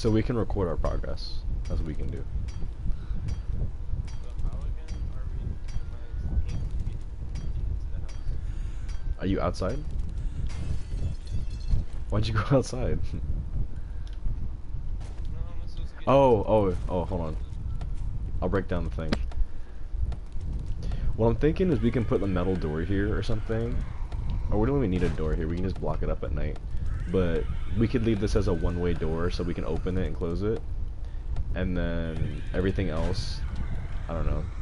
So we can record our progress. That's what we can do. So how again are we? Am I supposed to get into the house? Are you outside? Yeah. Why'd you go outside? No, how am I supposed to get into Oh, the oh, house? oh, hold on. I'll break down the thing. What I'm thinking is we can put a metal door here or something. Or we don't even need a door here, we can just block it up at night. But we could leave this as a one-way door so we can open it and close it. And then everything else, I don't know.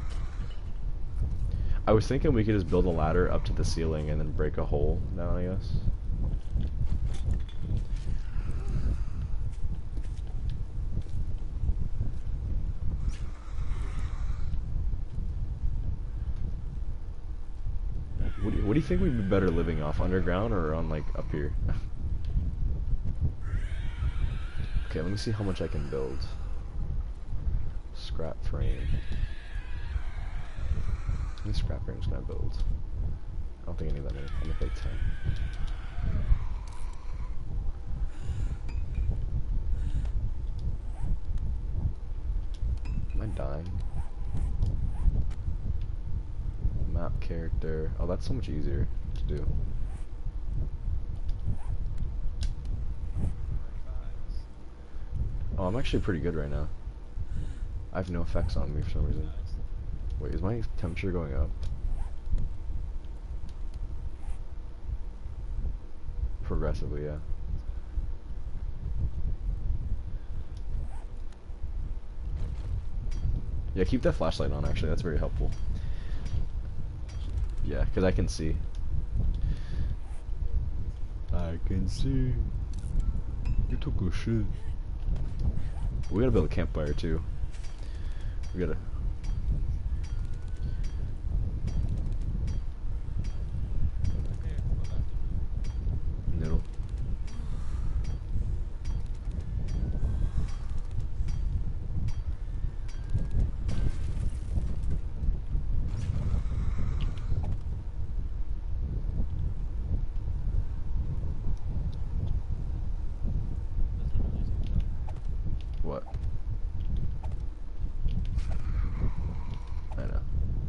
I was thinking we could just build a ladder up to the ceiling and then break a hole down, I guess. What do you think we'd be better living off, underground or on like up here? Okay, let me see how much I can build. Scrap frame. How many scrap frames can I build? I don't think I need that many. I'll make like 10. Am I dying? Map character. Oh, that's so much easier to do. Oh, I'm actually pretty good right now. I have no effects on me for some reason. Wait, is my temperature going up? Progressively, yeah. Yeah, keep that flashlight on, actually. That's very helpful. Yeah, because I can see. I can see. You took a shit. We gotta build a campfire, too. We gotta... Noodle. What? I know.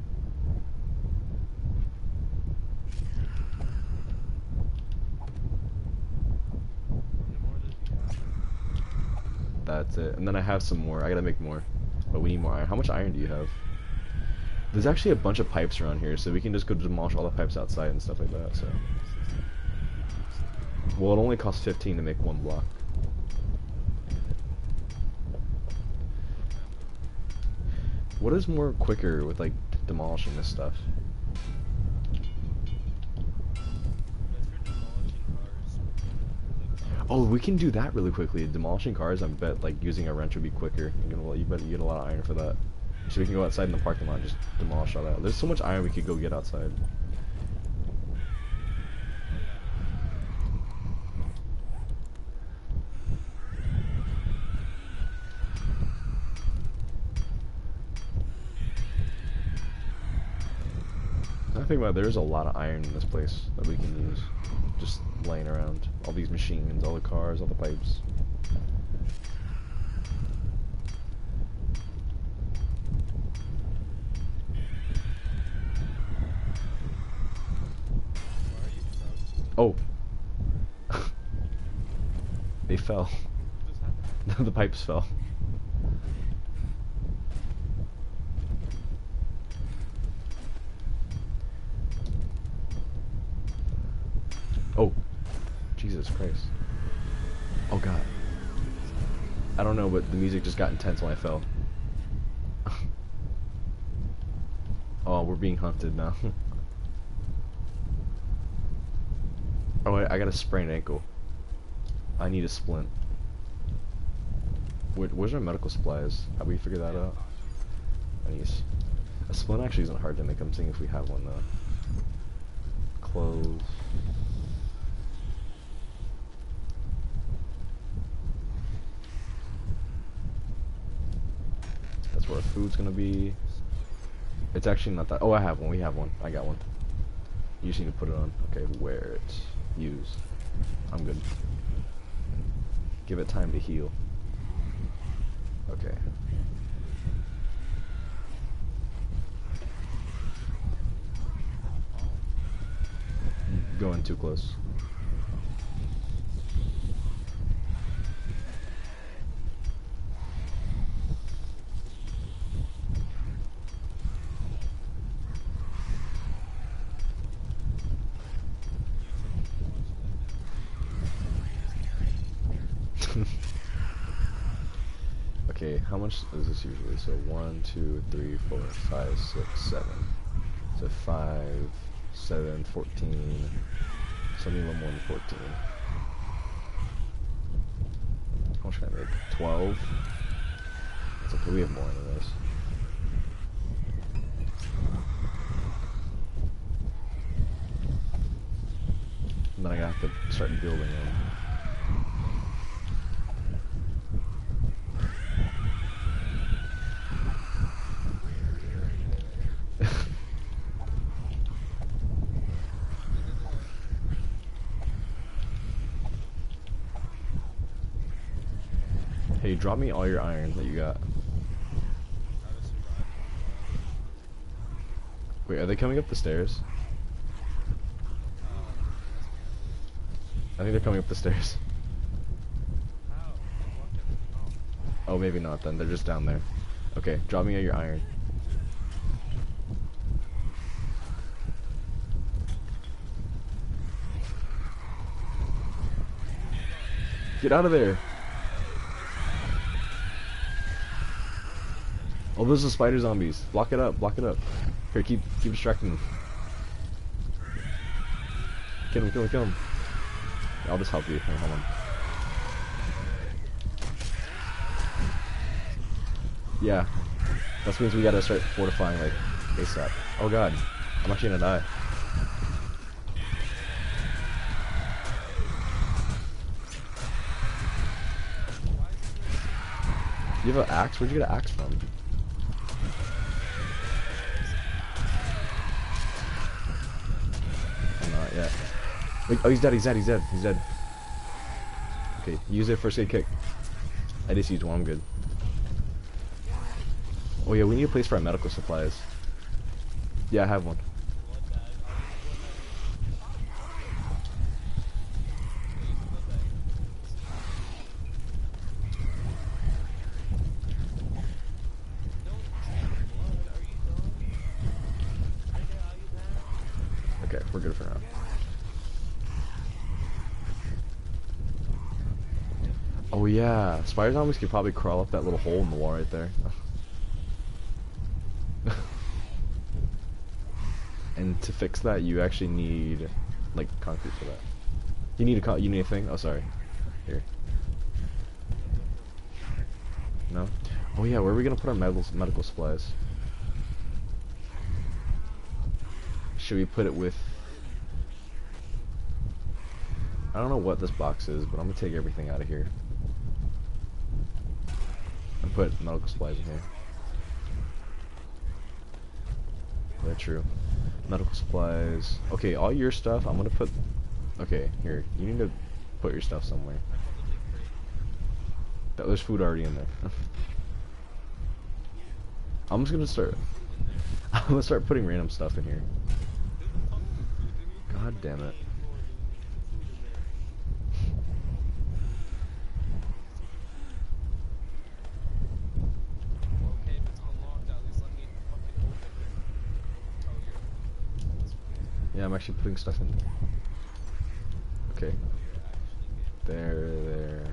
That's it. And then I have some more. I gotta make more. But we need more iron. How much iron do you have? There's actually a bunch of pipes around here, so we can just go demolish all the pipes outside and stuff like that, so. Well, it only costs 15 to make one block. What is more quicker with, like, demolishing this stuff? Oh, we can do that really quickly. Demolishing cars, I bet, like, using a wrench would be quicker. You bet you get a lot of iron for that. So we can go outside in the parking lot and just demolish all that. There's so much iron we could go get outside. I think about it, there's a lot of iron in this place that we can use. Just laying around. All these machines, all the cars, all the pipes. Oh. They fell. The pipes fell. Oh. Jesus Christ. Oh god. I don't know, but the music just got intense when I fell. Oh, we're being hunted now. Oh, I got a sprained ankle. I need a splint. Where's our medical supplies? How do we figure that out? A splint actually isn't hard to make. I'm seeing if we have one though. Clothes. That's where our food's gonna be. It's actually not that. Oh, I have one. We have one. I got one. You just need to put it on. Okay, wear it. Use. I'm good. Give it time to heal. Okay. Going too close. Okay, how much is this usually? So 1, 2, 3, 4, 5, 6, 7. So 5, 7, 14. Something a little more than 14. How much can I make? 12? It's okay, we have more anyways. And then I have to start building them. Hey, drop me all your iron that you got. Wait, are they coming up the stairs? I think they're coming up the stairs. Oh, maybe not then. They're just down there. Okay, drop me all your iron. Get out of there! Oh, those are spider zombies. Block it up, block it up. Here, keep distracting them. Kill him, kill him, kill him. I'll just help you. Here, hold on. Yeah. That means we gotta start fortifying, like, ASAP. Oh god. I'm actually gonna die. You have an axe? Where'd you get an axe from? Oh, not yet. Wait, oh, he's dead, he's dead, he's dead, he's dead. Okay, use it first aid kick. I just used one, I'm good. Oh yeah, we need a place for our medical supplies. Yeah, I have one. Okay, we're good for now. Oh yeah, spider zombies could probably crawl up that little hole in the wall right there. And to fix that, you actually need like concrete for that. You need you need a thing? Oh, sorry. Here. No? Oh yeah, where are we gonna put our medical supplies? Should we put it with... I don't know what this box is, but I'm gonna take everything out of here. And put medical supplies in here. Yeah, true. Medical supplies. Okay, all your stuff, I'm gonna put... Okay, here. You need to put your stuff somewhere. There's food already in there. I'm just gonna start... I'm gonna start putting random stuff in here. God damn it. Yeah, I'm actually putting stuff in there. Okay. There.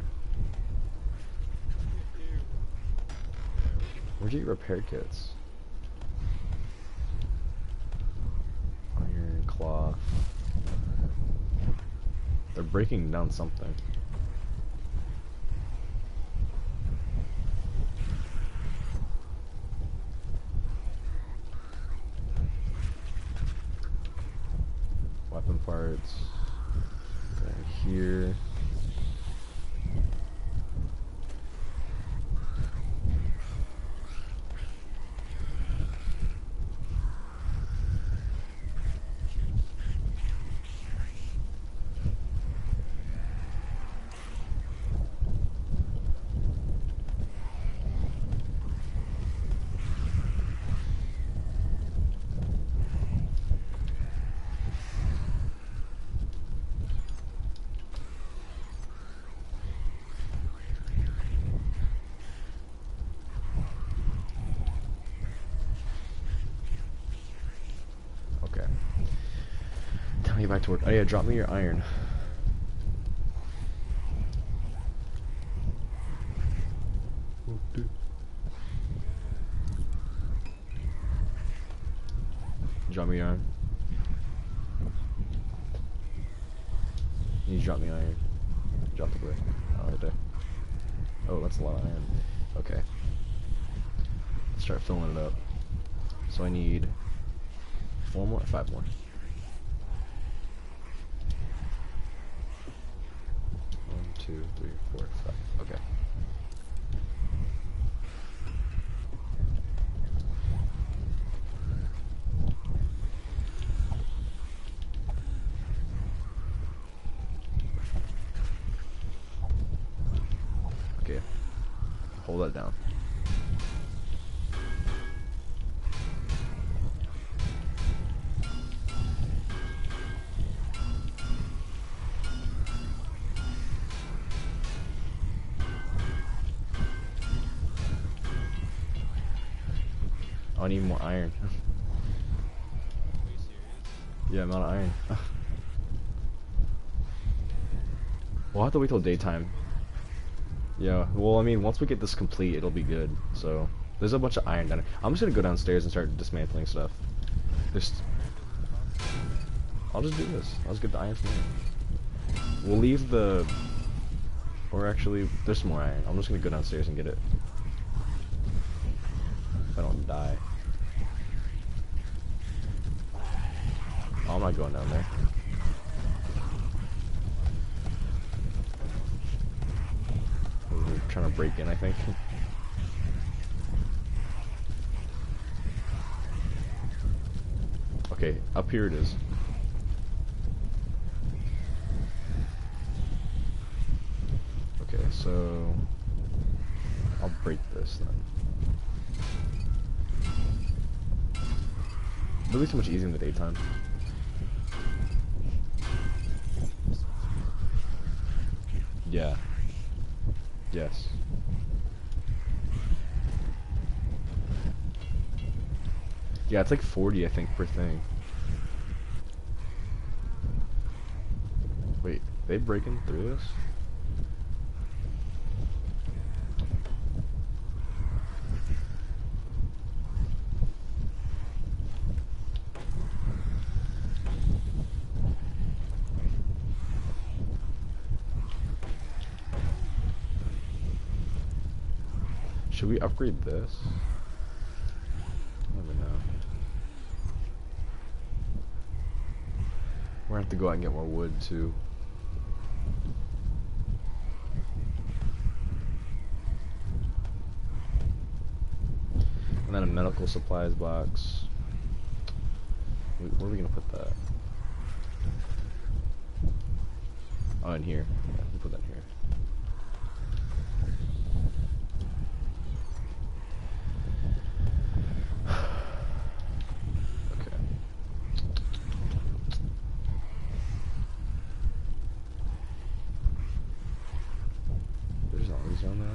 Where'd you get repair kits? Iron, cloth. They're breaking down something. Weapon parts. Right here. get back to work. Oh yeah, drop me your iron. Drop me your iron. You drop me iron. Drop the brick. Oh, right there. Oh, that's a lot of iron. Okay. Let's start filling it up. So I need 4 more, 5 more. 1, 2, 3, 4, 5. Okay. Okay. Hold that down. I need more iron. Are you serious? Yeah, I'm out of iron. We'll have to wait till daytime. Yeah, well, I mean, once we get this complete, it'll be good. So, there's a bunch of iron down here. I'm just gonna go downstairs and start dismantling stuff. Just, I'll just do this. I'll just get the iron from here. We'll leave the, or actually, there's some more iron. I'm just gonna go downstairs and get it. If I don't die. Oh, I'm not going down there. We're trying to break in, I think. Okay, up here it is. Okay, so I'll break this then. It'll be so much easier in the daytime. Yeah. Yes. Yeah, it's like 40, I think, per thing. Wait, they breaking through this? Should we upgrade this? I don't even know. We're gonna have to go out and get more wood too. And then a medical supplies box. Where are we gonna put that? Oh, in here. Yeah, we'll put that in here. On there.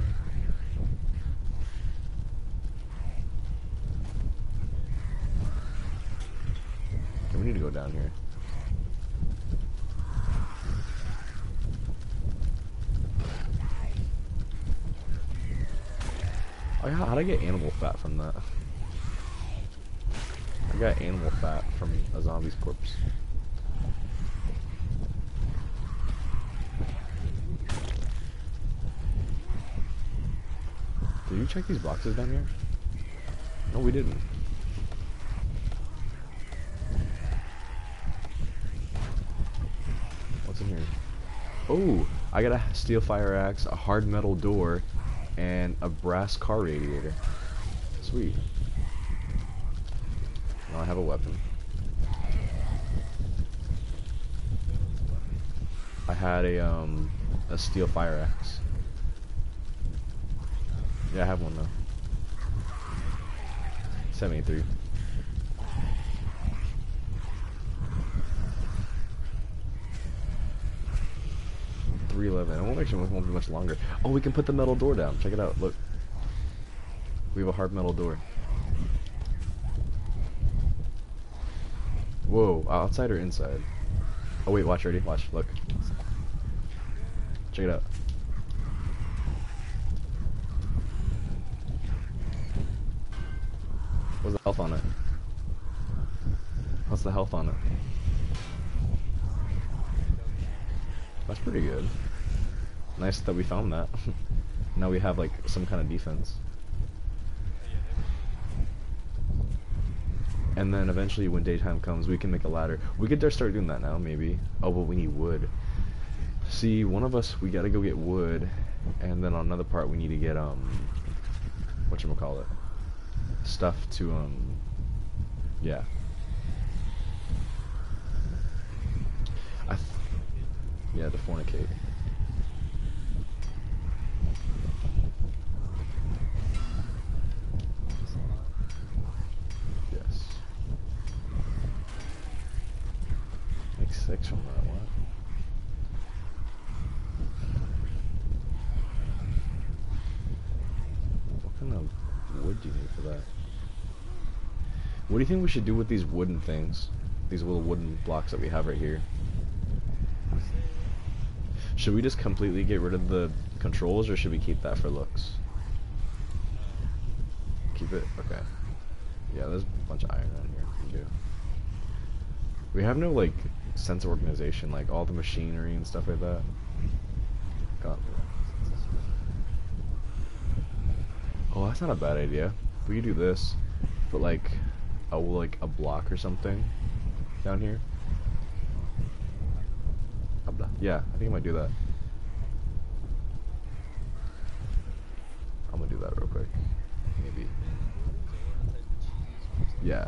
Okay, we need to go down here. Oh, yeah, how'd I get animal fat from that? I got animal fat from a zombie's corpse. Did you check these boxes down here? No, we didn't. What's in here? Oh, I got a steel fire axe, a hard metal door, and a brass car radiator. Sweet. Now I have a weapon. I had a steel fire axe. Yeah, I have one now. 73. $311. It won't actually won't be much longer. Oh, we can put the metal door down. Check it out. Look. We have a hard metal door. Whoa, outside or inside? Oh wait, watch, ready? Watch, look. Check it out. What's the health on it? What's the health on it? That's pretty good. Nice that we found that. Now we have like some kind of defense. And then eventually when daytime comes, we can make a ladder. We could start doing that now, maybe. Oh, but we need wood. See, one of us, we gotta go get wood. And then on another part, we need to get, whatchamacallit? Stuff to, yeah. Yeah, to fornicate. Yes. Make 6 from that, what? What kind of wood do you need for that? What do you think we should do with these wooden things? These little wooden blocks that we have right here? Should we just completely get rid of the controls, or should we keep that for looks? Keep it? Okay. Yeah, there's a bunch of iron around here. We do. We have no, like, sense of organization, like all the machinery and stuff like that. God. Oh, that's not a bad idea. We could do this, but like a block or something down here. Yeah, I think I might do that. I'm gonna do that real quick. Maybe. Yeah.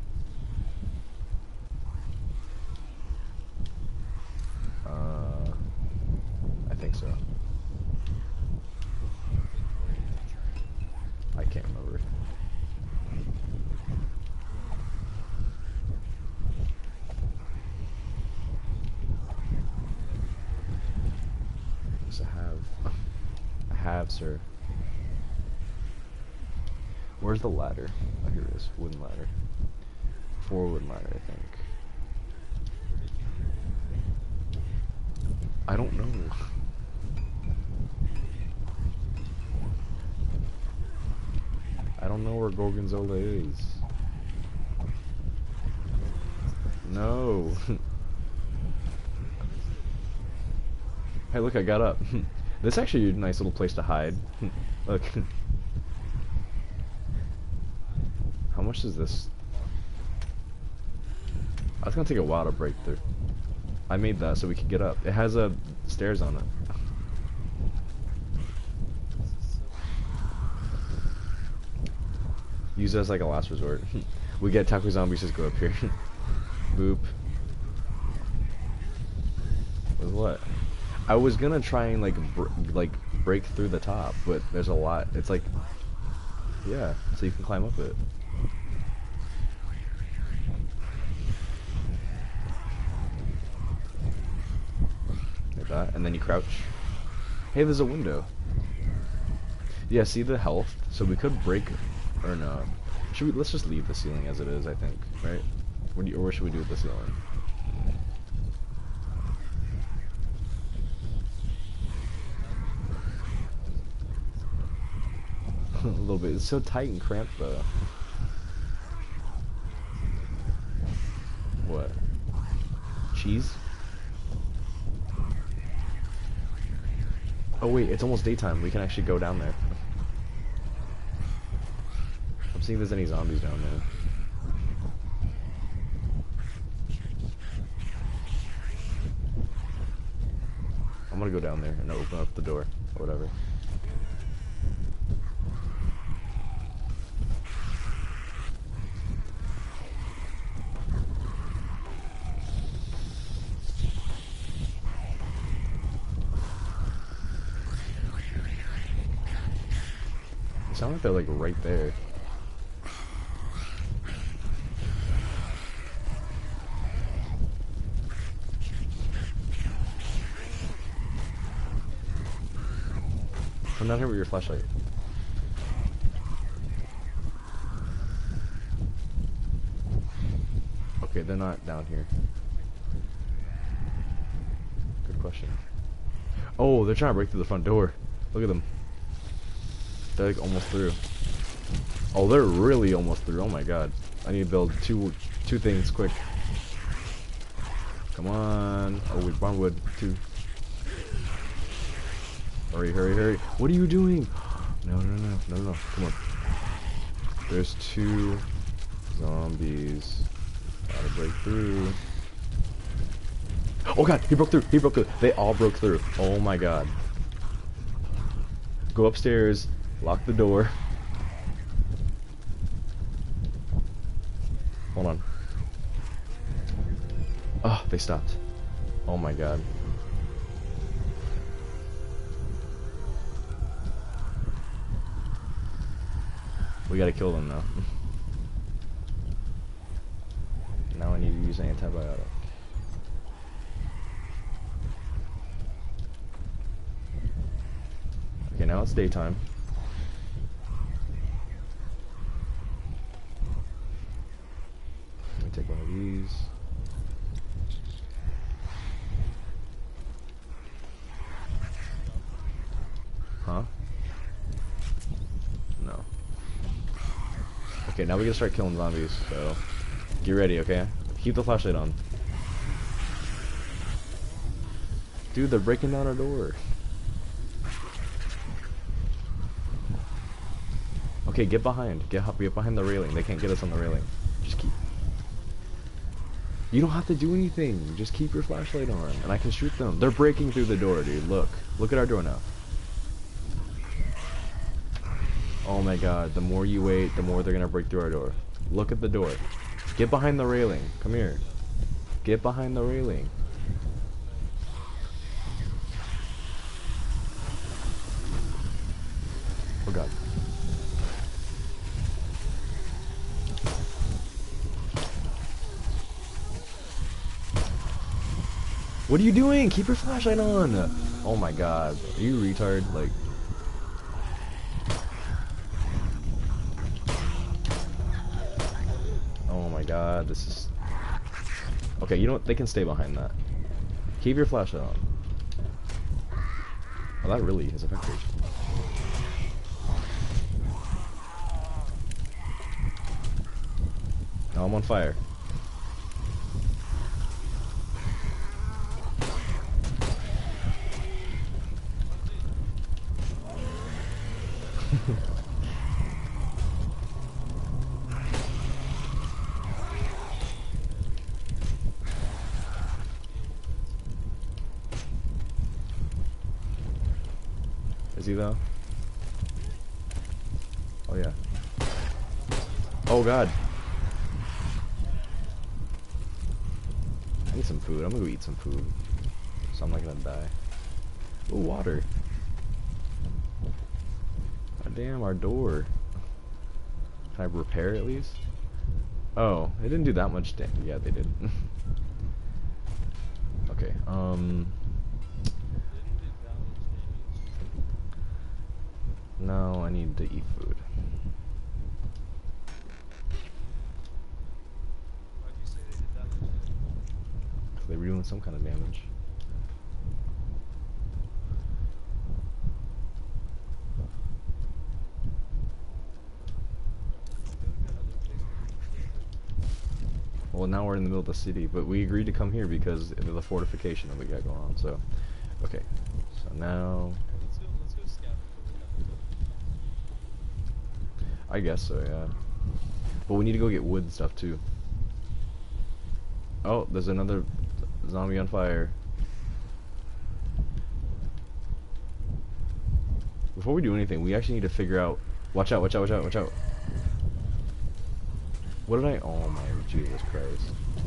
I think so. I can't remember. I have, sir. Where's the ladder? Oh, here it is. Wooden ladder. 4 wooden ladder, I think. I don't know. I don't know where Gorgonzola is. No. Hey, look, I got up. This is actually a nice little place to hide. Look. How much is this? It's gonna take a while to break through. I made that so we could get up. It has stairs on it. Use it as like a last resort. We get taco zombies, just go up here. Boop. With what? I was gonna try and like break through the top, but there's a lot. It's like, yeah, so you can climb up it. Like that, and then you crouch. Hey, there's a window. Yeah, see the health? So we could break, or no. Let's just leave the ceiling as it is, I think, right? Or what should we do with the ceiling? A little bit. It's so tight and cramped, though. What? Cheese? Oh wait, it's almost daytime. We can actually go down there. I'm seeing if there's any zombies down there. I'm gonna go down there and open up the door, or whatever. It sounds like they're like right there. Come down here with your flashlight. Okay, they're not down here. question. Oh, they're trying to break through the front door. Look at them. They're like almost through. Oh, they're really almost through. Oh my god. I need to build two things quick. Come on. Oh, with barnwood. 2. Hurry, hurry, hurry. What are you doing? No, no, no, no, no. Come on. There's 2 zombies. Gotta break through. Oh god, he broke through. He broke through. They all broke through. Oh my god. Go upstairs. Lock the door. Hold on. Oh, they stopped. Oh my god. We gotta kill them now. Now I need to use an antibiotic. Okay, now it's daytime. Let me take one of these. Huh? No. Okay, now we gotta start killing zombies, so get ready, okay? Keep the flashlight on. Dude, they're breaking down our door. Okay, get behind. Get behind the railing. They can't get us on the railing. Just keep... You don't have to do anything. Just keep your flashlight on, and I can shoot them. They're breaking through the door, dude. Look. Look at our door now. Oh my god, the more you wait, the more they're gonna break through our door. Look at the door. Get behind the railing. Come here. Get behind the railing. Oh god. What are you doing? Keep your flashlight on! Oh my god. Are you retard? Like... Oh my god, this is... Okay, you know what? They can stay behind that. Keep your flashlight on. Oh, that really is effective. Now I'm on fire. Is he though? Oh yeah. Oh god. I need some food. I'm gonna go eat some food. So I'm not gonna die. Ooh, water. Oh, damn, our door. Can I repair it at least? Oh, it didn't do that much damage. Yeah, they did. Okay, no, I need to eat food. Why'd you say they did that much damage? They were doing some kind of damage. Well, now we're in the middle of the city, but we agreed to come here because of the fortification that we got going on, so... Okay, so now... Let's go scout before we have to go. I guess so, yeah. But we need to go get wood and stuff, too. Oh, there's another zombie on fire. Before we do anything, we actually need to figure out... Watch out, watch out, watch out, watch out. What did I... Oh my Jesus Christ.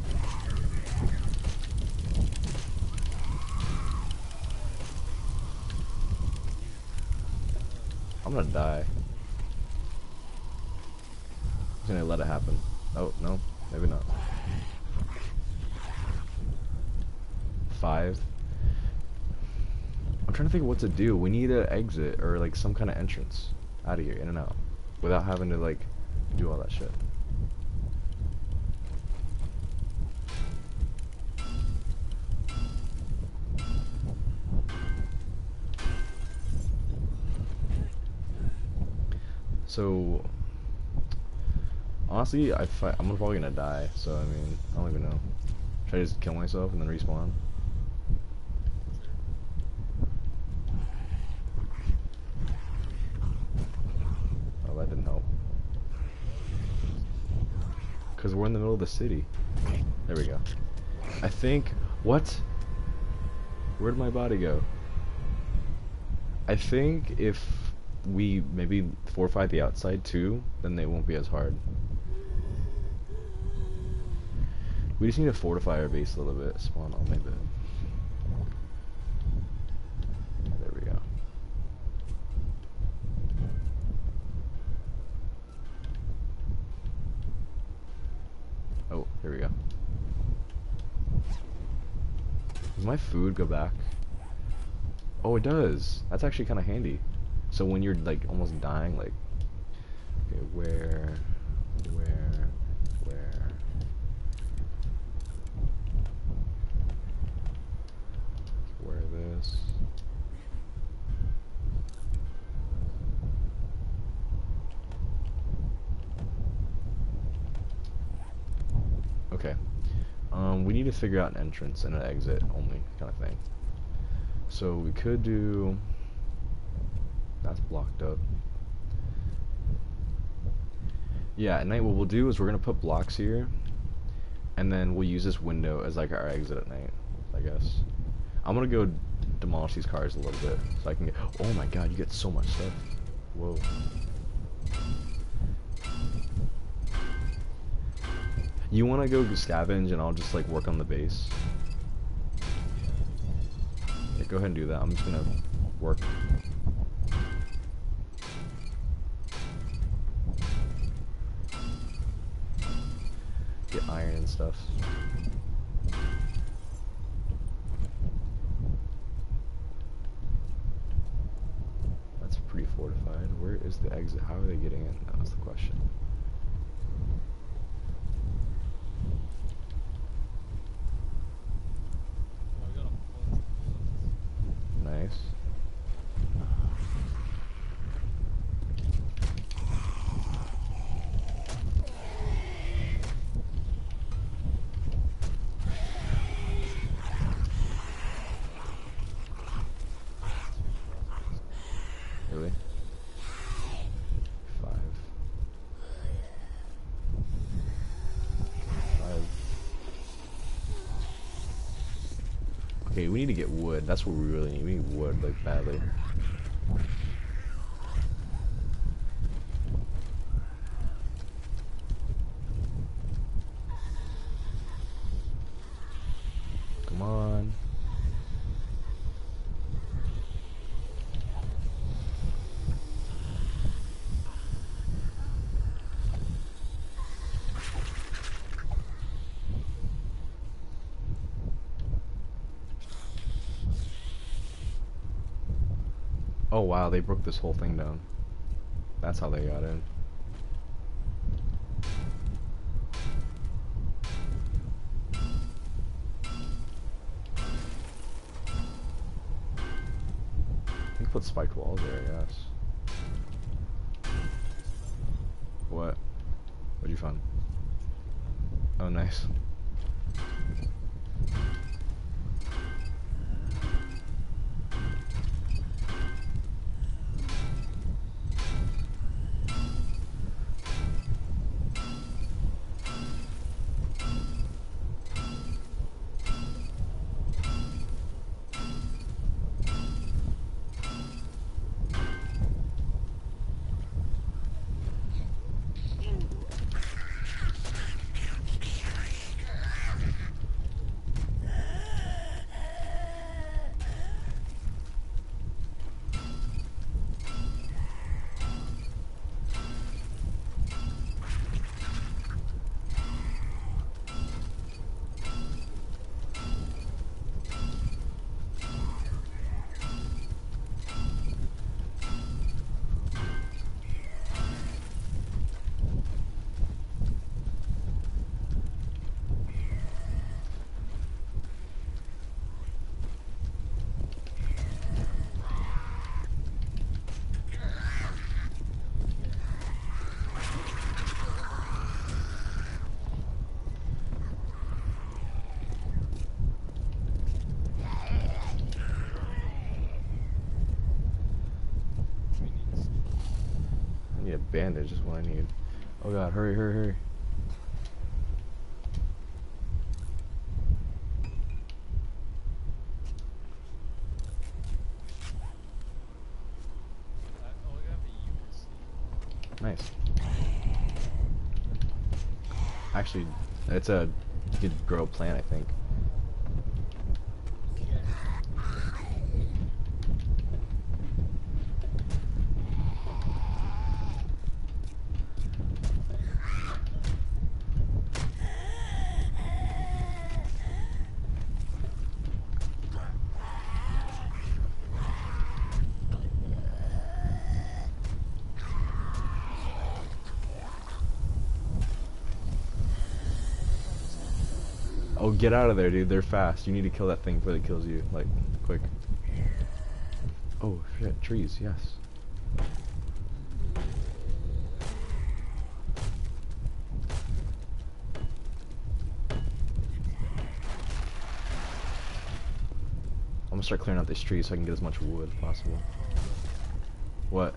I'm gonna die. I'm gonna let it happen. Oh, no. Maybe not. 5. I'm trying to think of what to do. We need an exit or like some kind of entrance out of here, in and out, without having to like do all that shit. So honestly, I'm probably gonna die. So I mean, I don't even know. Should I just kill myself and then respawn? Oh, that didn't help. Cause we're in the middle of the city. There we go. I think. What? Where'd my body go? I think if we maybe fortify the outside too, then they won't be as hard. We just need to fortify our base a little bit. Spawn on my bed. There we go. Oh, here we go. Does my food go back? Oh, it does. That's actually kind of handy. So when you're like almost dying, like, okay, where this? Okay. We need to figure out an entrance and an exit only kind of thing. So we could do. That's blocked up. Yeah, at night what we'll do is we're gonna put blocks here, and then we'll use this window as like our exit at night, I guess. I'm gonna go demolish these cars a little bit so I can get. Oh my god, you get so much stuff. Whoa. You wanna go scavenge and I'll just like work on the base? Yeah, go ahead and do that. I'm just gonna work. Get iron and stuff. That's pretty fortified. Where is the exit? How are they getting in? That's the question. Nice. Really? 5. 5. Okay, we need to get wood. That's what we really need. We need wood, like, badly. Come on. Oh wow, they broke this whole thing down. That's how they got in. You can put spiked walls there, I guess. What? What'd you find? Oh, nice. bandage is what I need. Oh god, hurry, hurry, hurry. Oh, we got the UC. Nice. Actually, it's a you could grow a plant, I think. Oh, get out of there, dude. They're fast. You need to kill that thing before it kills you. Like, quick. Oh, shit. Trees, yes. I'm gonna start clearing out these trees so I can get as much wood as possible. What?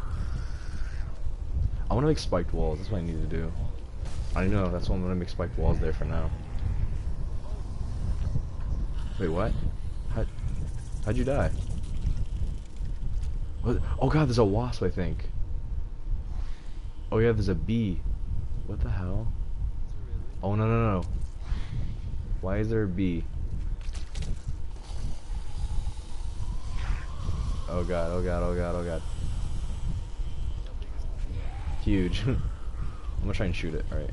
I wanna make spiked walls. That's what I need to do. I know. That's why I'm gonna make spiked walls there for now. Wait, what? How'd you die? What? Oh god, there's a wasp, I think. Oh yeah, there's a bee. What the hell? Oh no, no, no. Why is there a bee? Oh god, oh god, oh god, oh god. Huge. I'm gonna try and shoot it, alright.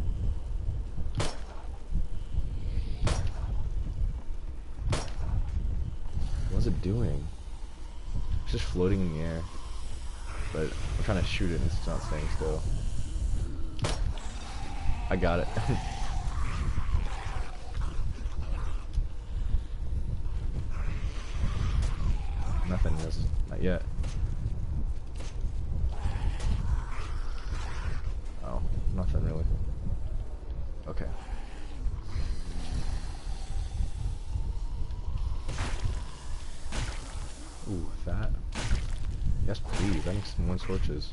What's it doing? It's just floating in the air. But I'm trying to shoot it and it's not staying still. I got it. Nothing is. Not yet. Oh, nothing really. Okay. Ooh, that. Yes, please. I need some more torches.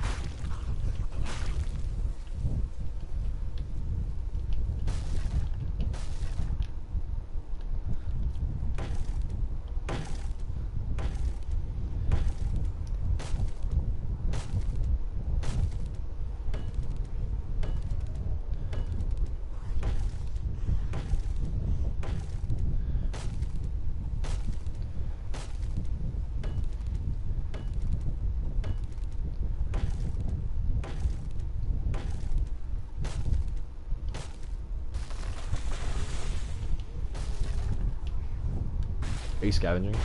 Are you scavenging?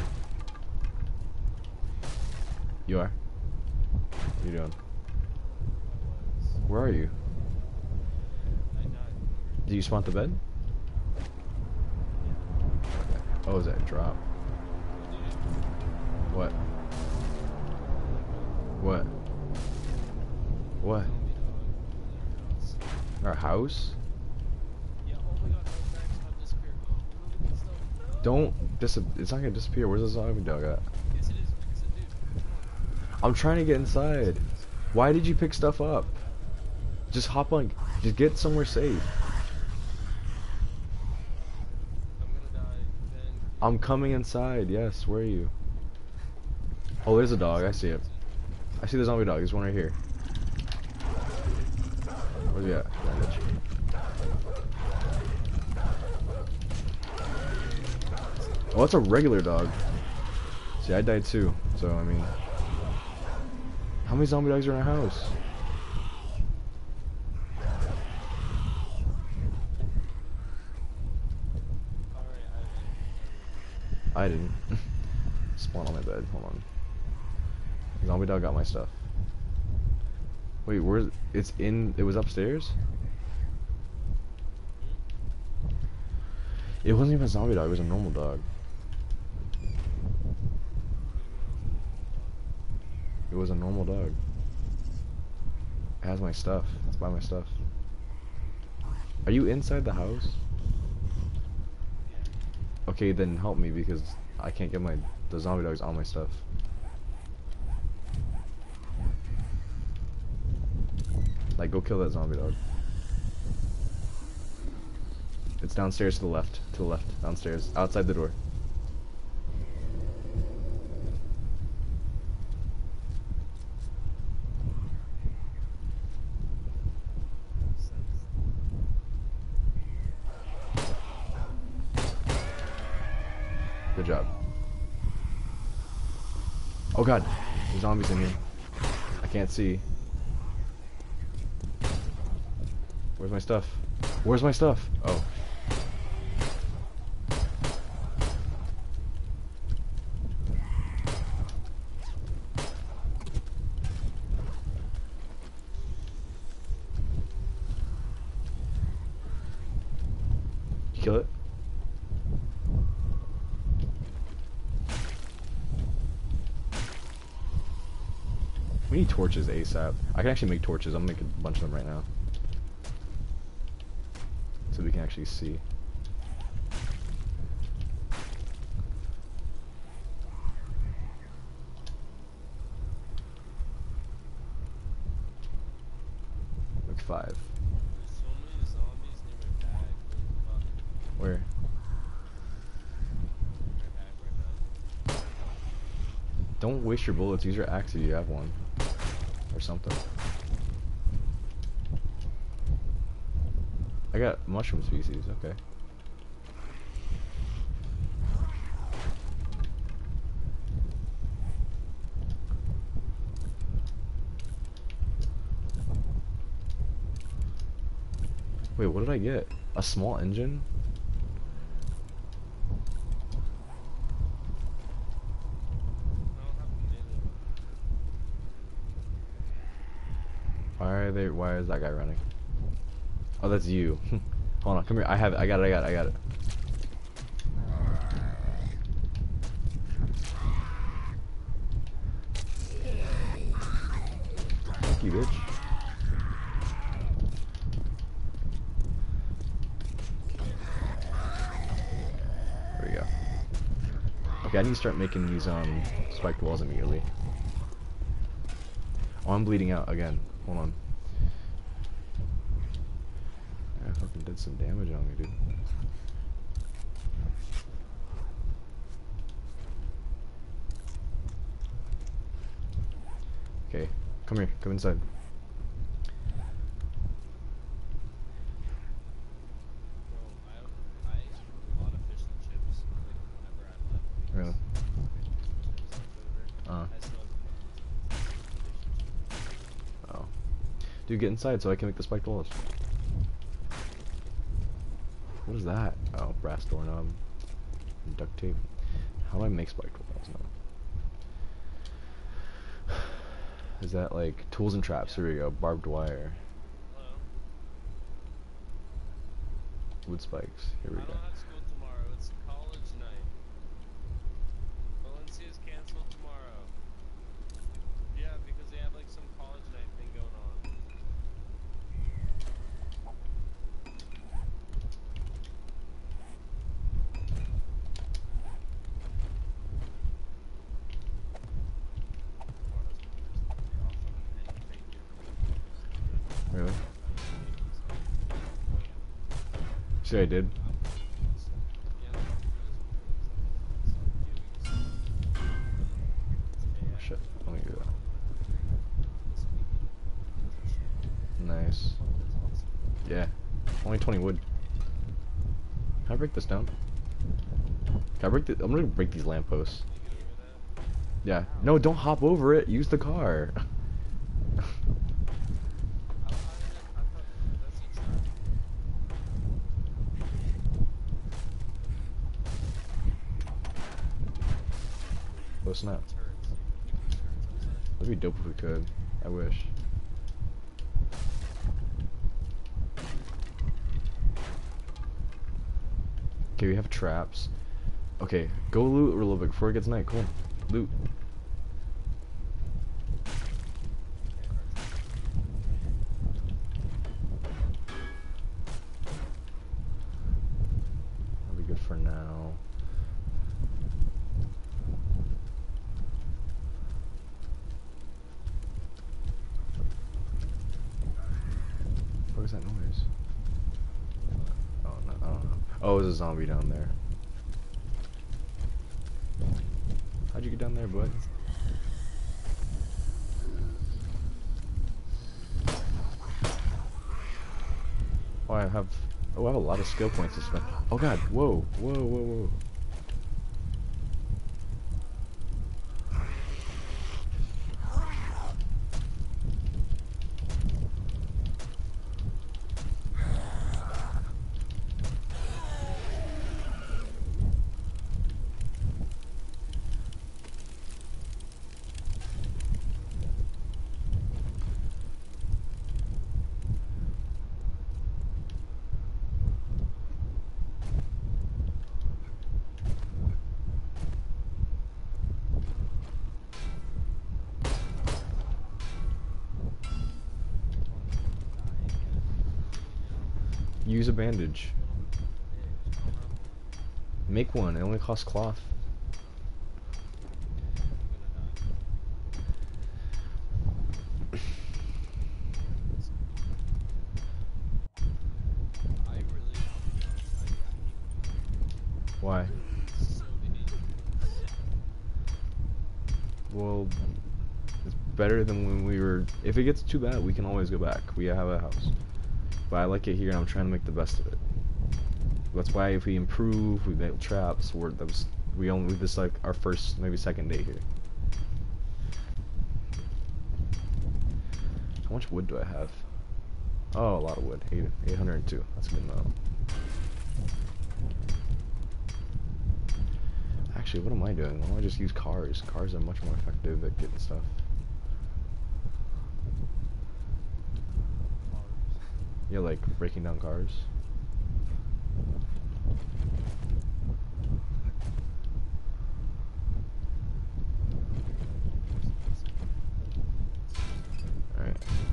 You are? What are you doing? Where are you? Did you spawn the bed? Okay. Oh, is that a drop? What? What? What? Our house? Don't it's not gonna disappear. Where's the zombie dog at? Yes, it is. Because it did. I'm trying to get inside. Why did you pick stuff up? Just hop on. Just get somewhere safe. I'm gonna die. Then. I'm coming inside. Yes. Where are you? Oh, there's a dog. I see it. I see the zombie dog. There's one right here. Where's he at? Bandage. Oh, that's a regular dog. See, I died too. So, I mean... How many zombie dogs are in our house? I didn't. Spawn on my bed. Hold on. Zombie dog got my stuff. Wait, where's... It's in... It was upstairs? It wasn't even a zombie dog. It was a normal dog. It was a normal dog. It has my stuff. It's by my stuff. Are you inside the house? Okay, then help me because I can't get the zombie dogs on my stuff. Like, go kill that zombie dog. It's downstairs to the left. To the left. Downstairs. Outside the door. Good job. Oh god. There's zombies in here. I can't see. Where's my stuff? Where's my stuff? Oh. You kill it? We need torches ASAP. I can actually make torches. I'm gonna make a bunch of them right now. So we can actually see. Like 5. There's so many zombies near my bag. What the fuck? Where? My bag right now. Don't waste your bullets. Use your axe if you have one. Or something. I got mushroom species, okay. Wait, what did I get? A small engine? I don't have a melee weapon. Why is that guy running? Oh, that's you. Hold on, come here. I have it. I got it. Fuck you, bitch. There we go. Okay, I need to start making these spiked walls immediately. Oh, I'm bleeding out again. Hold on. I fucking did some damage on me, dude. Okay, come here, come inside. Bro, I ate a lot of fish and chips like whenever I left. Because Really? I still have fish and chips. Oh. Dude, get inside so I can make the spiked walls. What is that? Oh, brass doorknob. And duct tape. How do I make spiked walls now? Is that like tools and traps? Here we go. Barbed wire. Hello? Wood spikes. Here we I go. don't have school tomorrow. It's college night. Valencia's canceled tomorrow. Yeah, because they have like some college night thing going on. Really? See what I did? Oh, shit. Let me do that. Nice. Yeah. Only 20 wood. Can I break this down? Can I break the— I'm gonna break these lampposts. Yeah. No, don't hop over it. Use the car. Oh snap. That'd be dope if we could. I wish. Okay, we have traps. Okay, go loot a little bit before it gets night. Cool. Loot. That'll be good for now. was that noise? Oh no, I don't know. Oh, there's a zombie down there. How'd you get down there, bud? Oh, I have a lot of skill points to spend. Oh god, whoa, whoa, whoa, whoa. Use a bandage. Make one, it only costs cloth. Why? Well, it's better than when we were... If it gets too bad, we can always go back. We have a house. But I like it here, and I'm trying to make the best of it. That's why if we improve, we build traps. This is like our first, maybe second day here. How much wood do I have? Oh, a lot of wood. 802. That's good enough. Actually, what am I doing? Why don't I just use cars? Cars are much more effective at getting stuff. Yeah, like breaking down cars. Alright.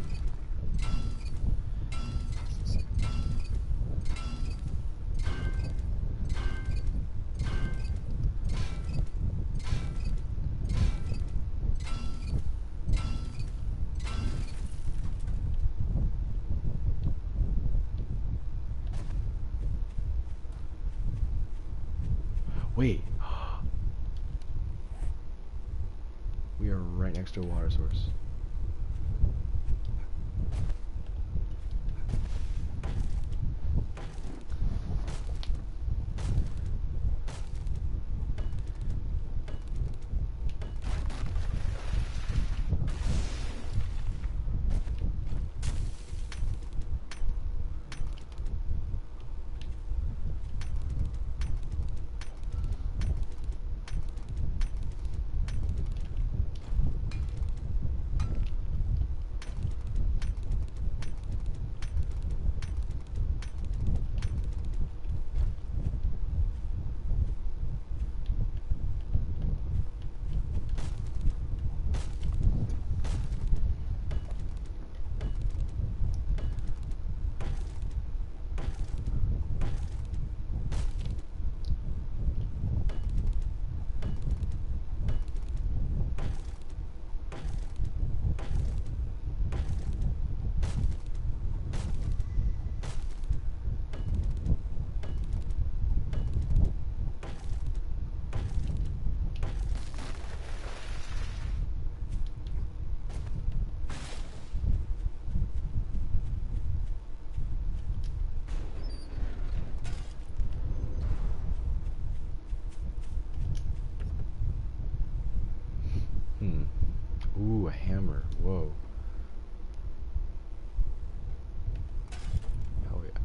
Wait. We are right next to a water source. Ooh, a hammer. Whoa. Hell yeah.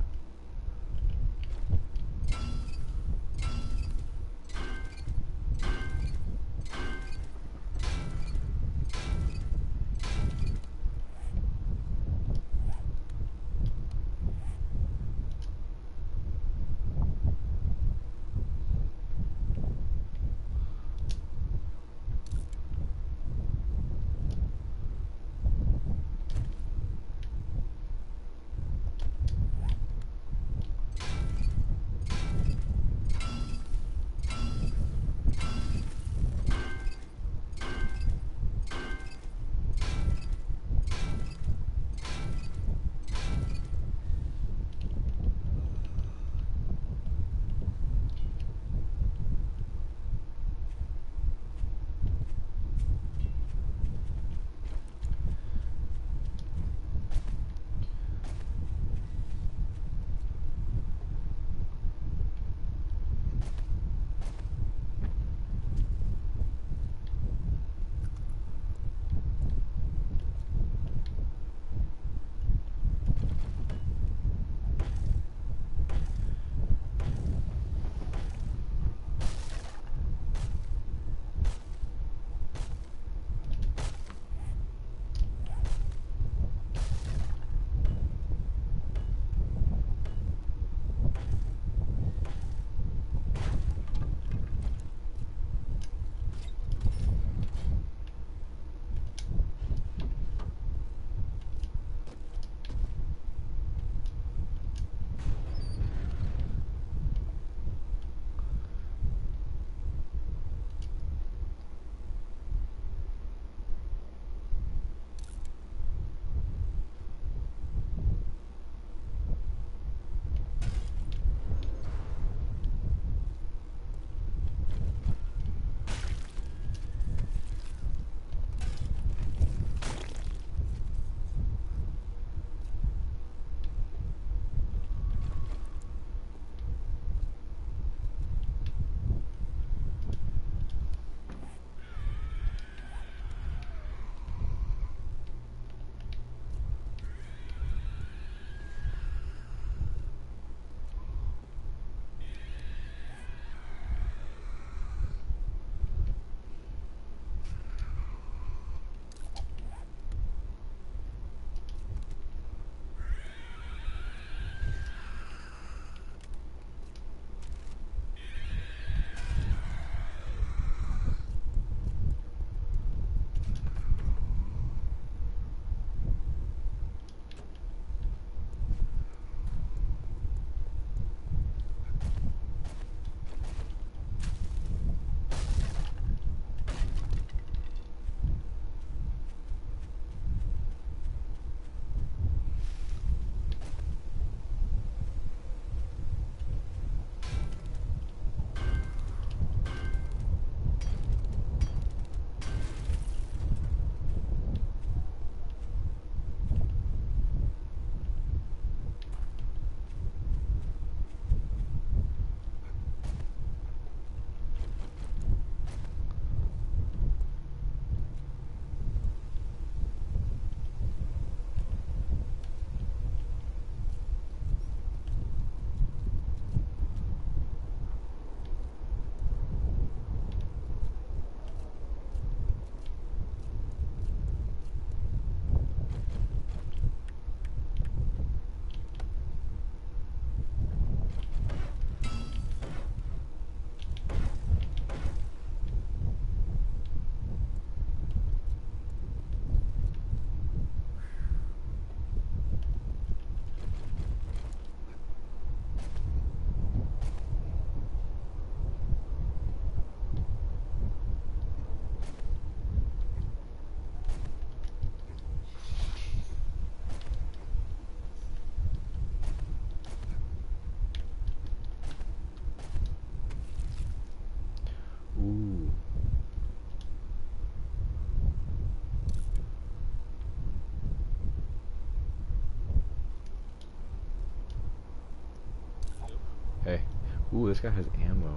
Ooh, this guy has ammo.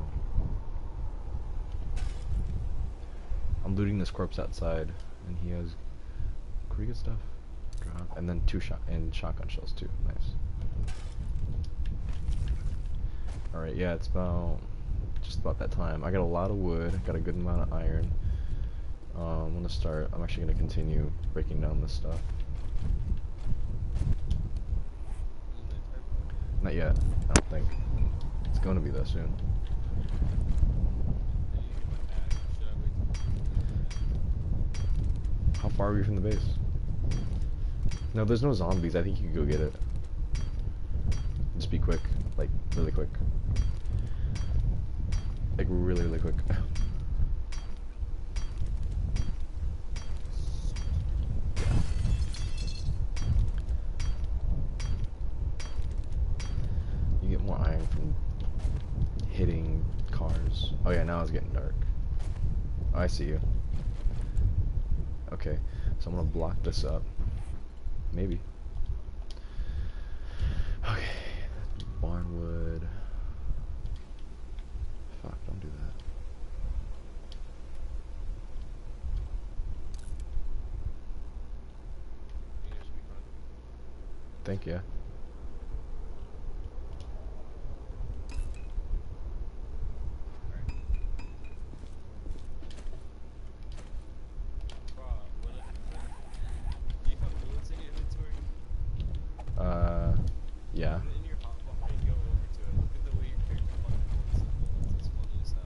I'm looting this corpse outside, and he has pretty good stuff. Drop, and then shotgun shells too. Nice. All right, yeah, it's just about that time. I got a lot of wood. I got a good amount of iron. I'm gonna start. I'm actually gonna continue breaking down this stuff. Not yet. I don't think. It's gonna be that soon. How far are we from the base? No, there's no zombies. I think you can go get it. Just be quick. Like, really quick. Like, really, really quick. You get more iron from hitting cars. Oh yeah, now it's getting dark. Oh, I see you. Okay, so I'm gonna block this up. Maybe. Okay, barnwood. Fuck, don't do that. Thank you. Yeah. In your hotbar and go over to it. Look at the way your character fucking holds symbols. It's funny as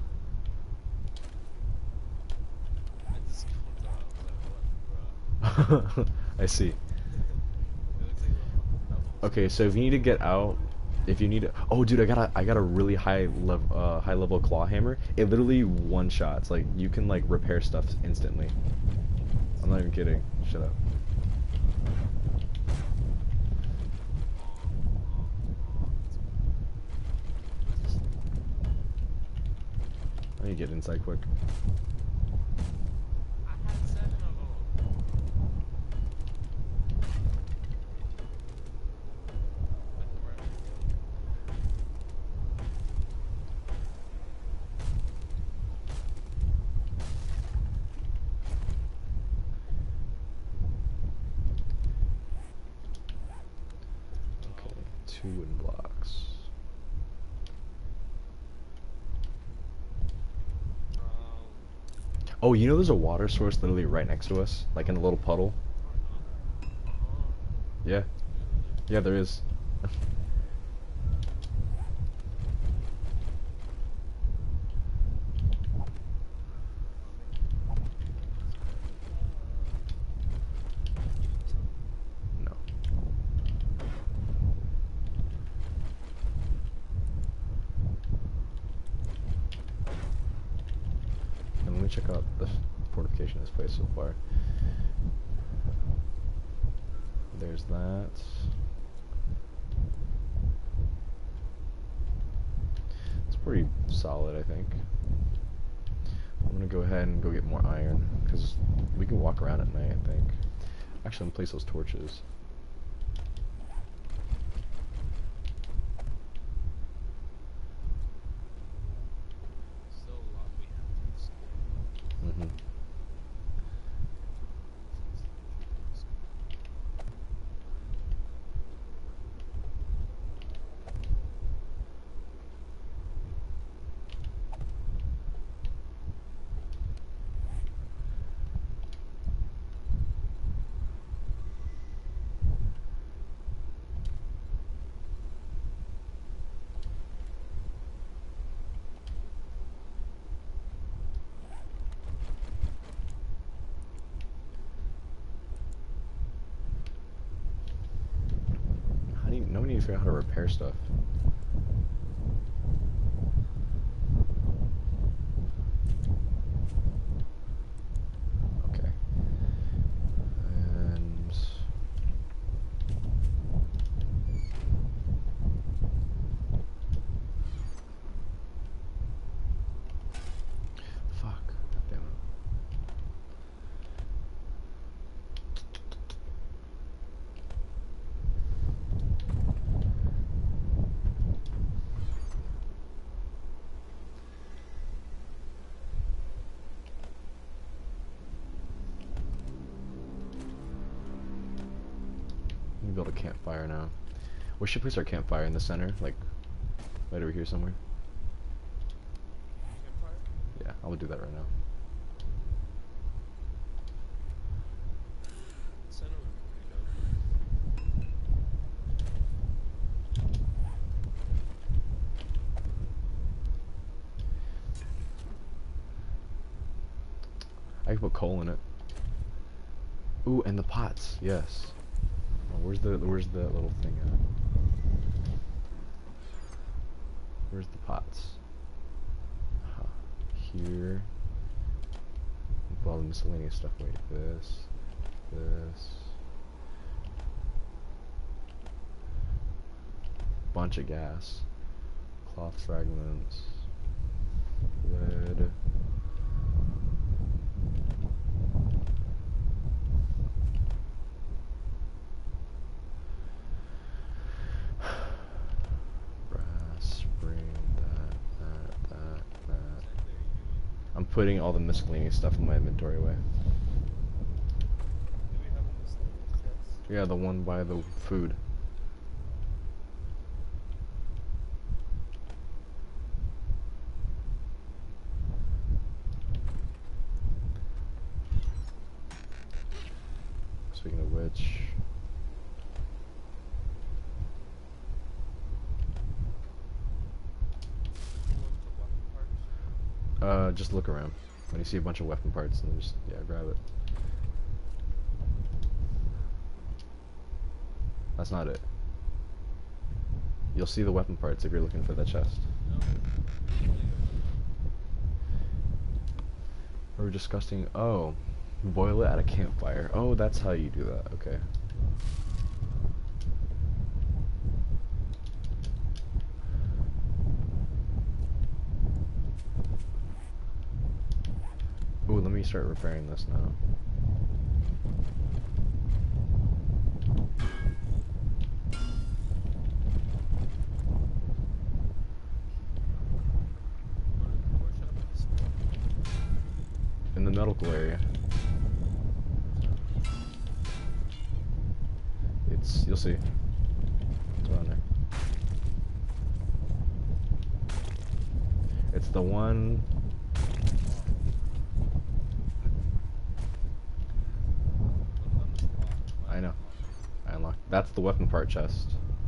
hell. It just comes out. I was like, what, bruh? I see. It looks like a double. Okay, so if you need to get out, if you need to, oh dude, I got a really high level claw hammer. It literally one shots. Like you can like repair stuff instantly. I'm not even kidding. Shut up. I need to get inside quick. I had 7 of them. Okay, 2 wooden blocks. Oh, you know there's a water source literally right next to us? Like in a little puddle? Yeah. Yeah, there is. No. And let me check out the fortification of this place so far. There's that. It's pretty solid, I think. I'm gonna go ahead and go get more iron, because we can walk around at night, I think. Actually, I'm gonna place those torches. Still a lot we have to explore. Mm-hmm. Now we need to figure out how to repair stuff. Okay. And fuck. Damn it. build a campfire now. We should place our campfire in the center, like right over here somewhere. Campfire? Yeah, I'll do that right now. Center would be pretty dope. I can put coal in it. Ooh, and the pots, yes. Oh, where's the little thing at? Where's the pots? Here. Put all the miscellaneous stuff away. This. Bunch of gas. Cloth fragments. Lead. I'm putting all the miscellaneous stuff in my inventory away. Do we have a miscellaneous chest? Yeah, the one by the food. Speaking of which... just look around. When you see a bunch of weapon parts, then just, yeah, grab it. That's not it. You'll see the weapon parts if you're looking for that chest. We're discussing, oh, boil it at a campfire. Oh, that's how you do that, okay. Ooh, let me start repairing this now. In the medical area. You'll see. It's around there. It's the one... I know. I unlocked. That's the weapon part chest.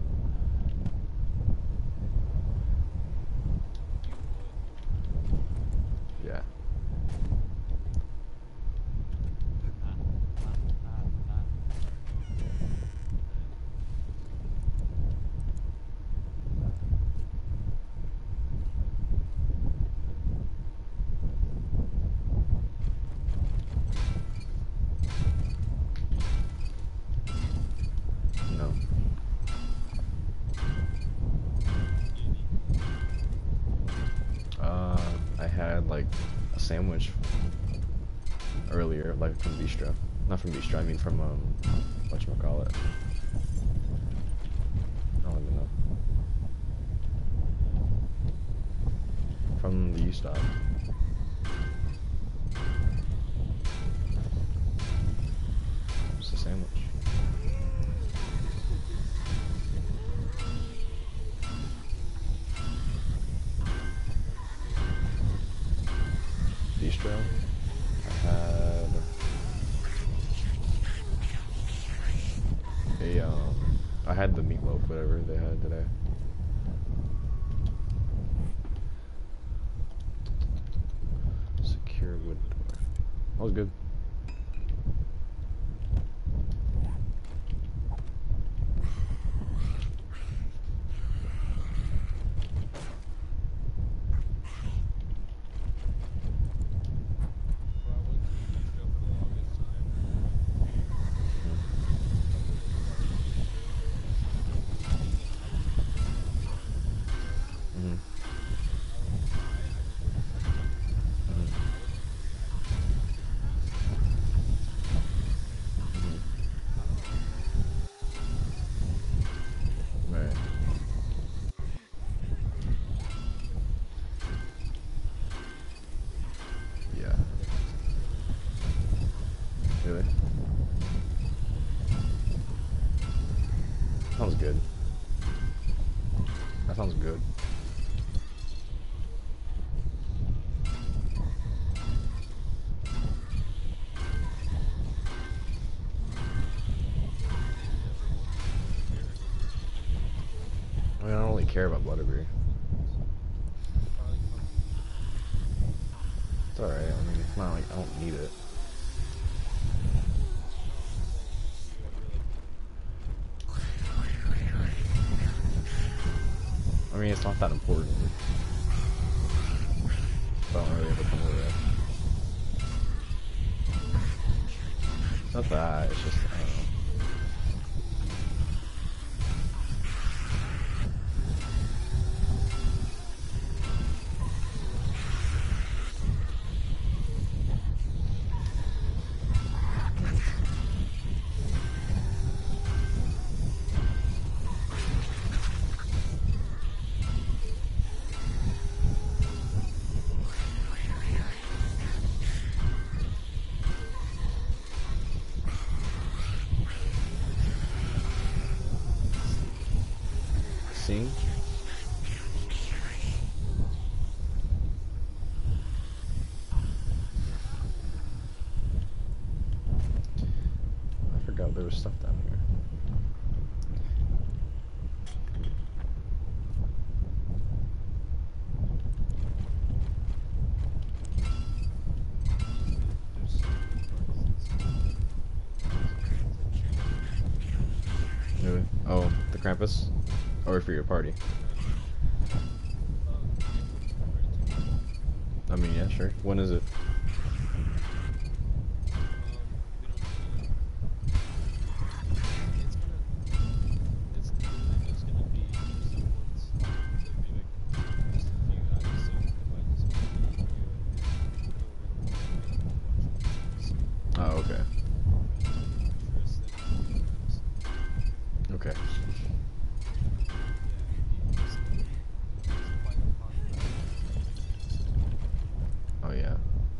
Yeah. No. I had like a sandwich earlier, like from Bistro. Not from Bistro, I mean from whatchamacallit. I don't even know. From the U-Stop. Just a sandwich. Bistro. I had the meatloaf, whatever they had today. Secure wood door. That was good. care about Butterbeer. Probably come. It's alright, I mean, it's not like I don't need it. I mean, it's not that important. So I don't really have to come with it. It's not that, it's just, I don't know. Sing? I forgot there was stuff down here. Really? Oh, the Krampus? Or for your party? I mean, yeah, sure. When is it? Oh, okay. Okay. Oh, yeah.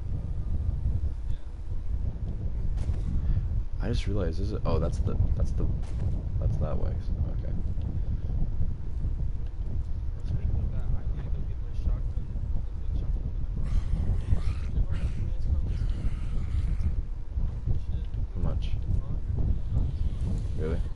I just realized, is it? Oh, that's that way. Okay. How much? Really?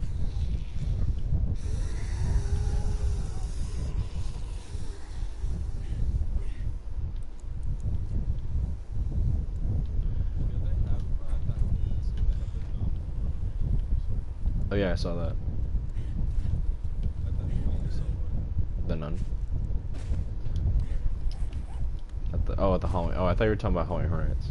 Oh yeah, I saw that. The nun. At the Halloween. Oh, I thought you were talking about Halloween Hornets.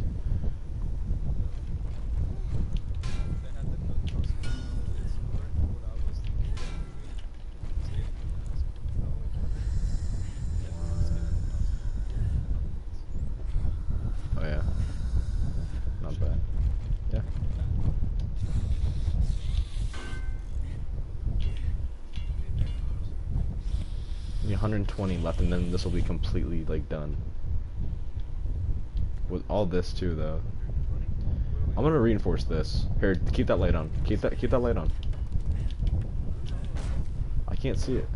Oh yeah. Not bad. Yeah. Only 120 left, and then this will be completely like done. With all this too, though. I'm gonna reinforce this. Here, keep that light on. Keep that light on. I can't see it.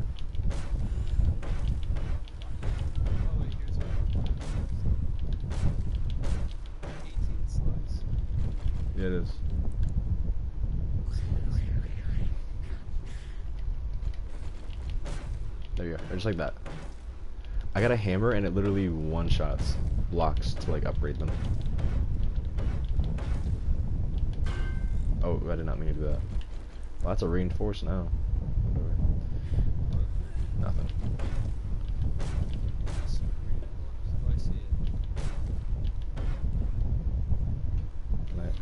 Yeah, it is. There you go. Just like that. I got a hammer and it literally one-shots blocks to like upgrade them. Oh, I did not mean to do that. Well, that's a reinforce now. Whatever. Nothing. Right.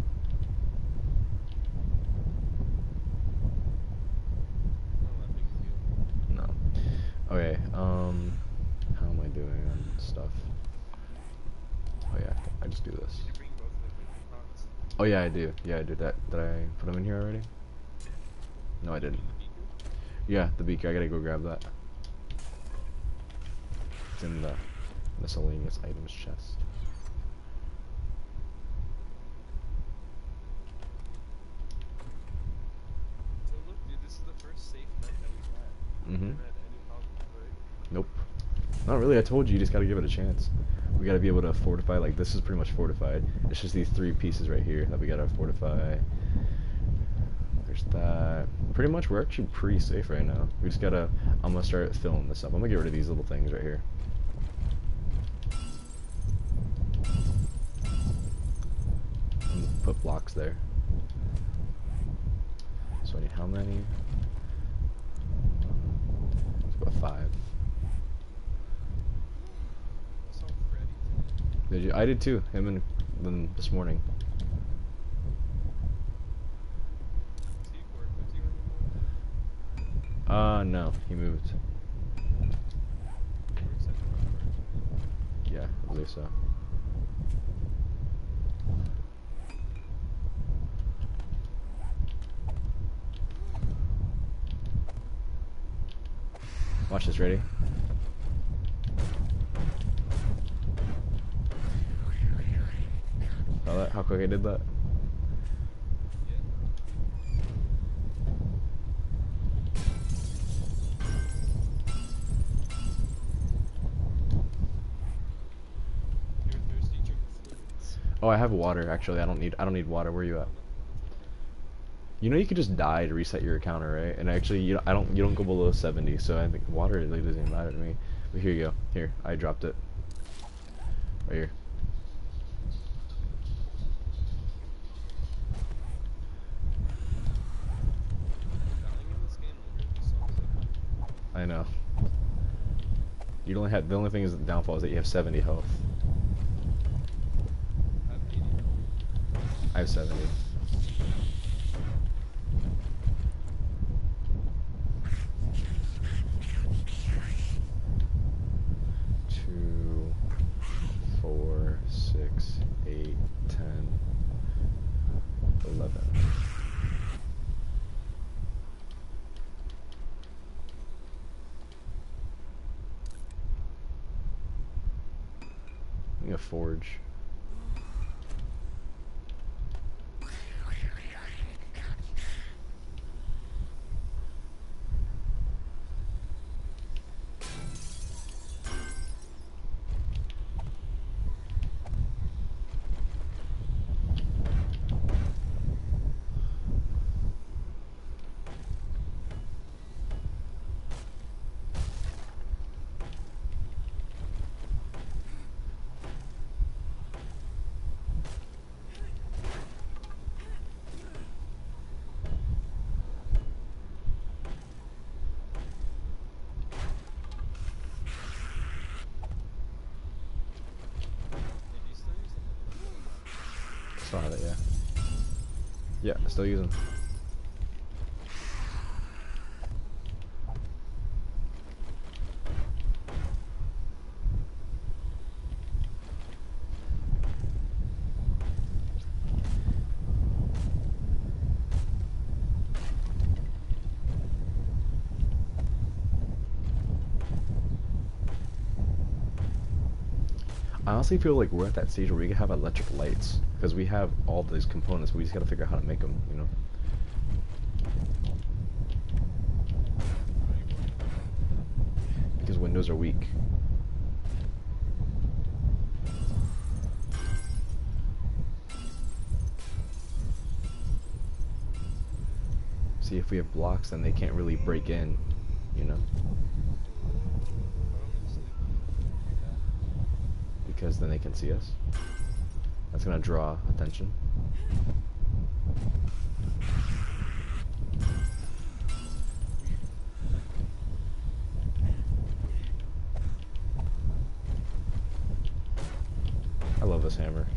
No. Okay, how am I doing on stuff? Oh yeah, I just do this. Oh yeah, I do. Yeah, I did that. Did I put them in here already? No, I didn't. Yeah, the beaker. I gotta go grab that. It's in the miscellaneous items chest. So look, dude, this is the first safe night that we've had. Mm-hmm. Haven't had any problems, right? Nope. Not really. I told you. You just gotta give it a chance. We gotta be able to fortify. Like this is pretty much fortified. It's just these 3 pieces right here that we gotta fortify. There's There's that. Pretty much, we're actually pretty safe right now. We just gotta. I'm gonna start filling this up. I'm gonna get rid of these little things right here. I'm gonna put blocks there. So I need how many? Let's go with 5. I saw Freddy today. Did you? I did too. Him and them this morning. Does he work with you anymore? No, he moved. He works at Northpark. Yeah, I believe so. Watch this, ready? Saw that? How quick I did that? Yeah. You're thirsty, drink fluids. Oh, I have water. Actually, I don't need water. Where are you at? You know you could just die to reset your counter, right? And actually, you don't go below 70, so I think water really doesn't even matter to me. But here you go. Here, I dropped it. Right here. Dying in this game literally sucks. I know. You only have the only thing is the downfall is that you have 70 health. I have 80 health. I have 70. Two, 4, 6, 8, 10, 11. I need a forge. Hey, do you still use the Still have it, yeah. Yeah, still using. I honestly feel like we're at that stage where we can have electric lights because we have all these components. But we just got to figure out how to make them, you know. Because windows are weak. See, if we have blocks, then they can't really break in, you know. Because then they can see us. That's gonna draw attention. I love this hammer.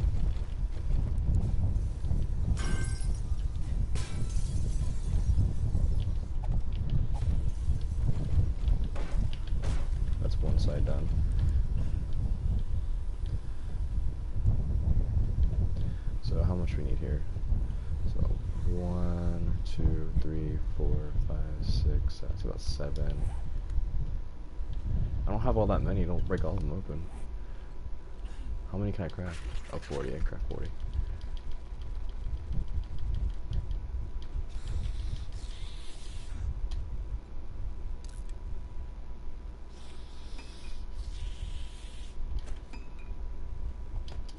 That's one side done. So how much we need here? So 1, 2, 3, 4, 5, 6, that's about 7. I don't have all that many, don't break all of them open. How many can I craft? Oh, 40, I can craft 40.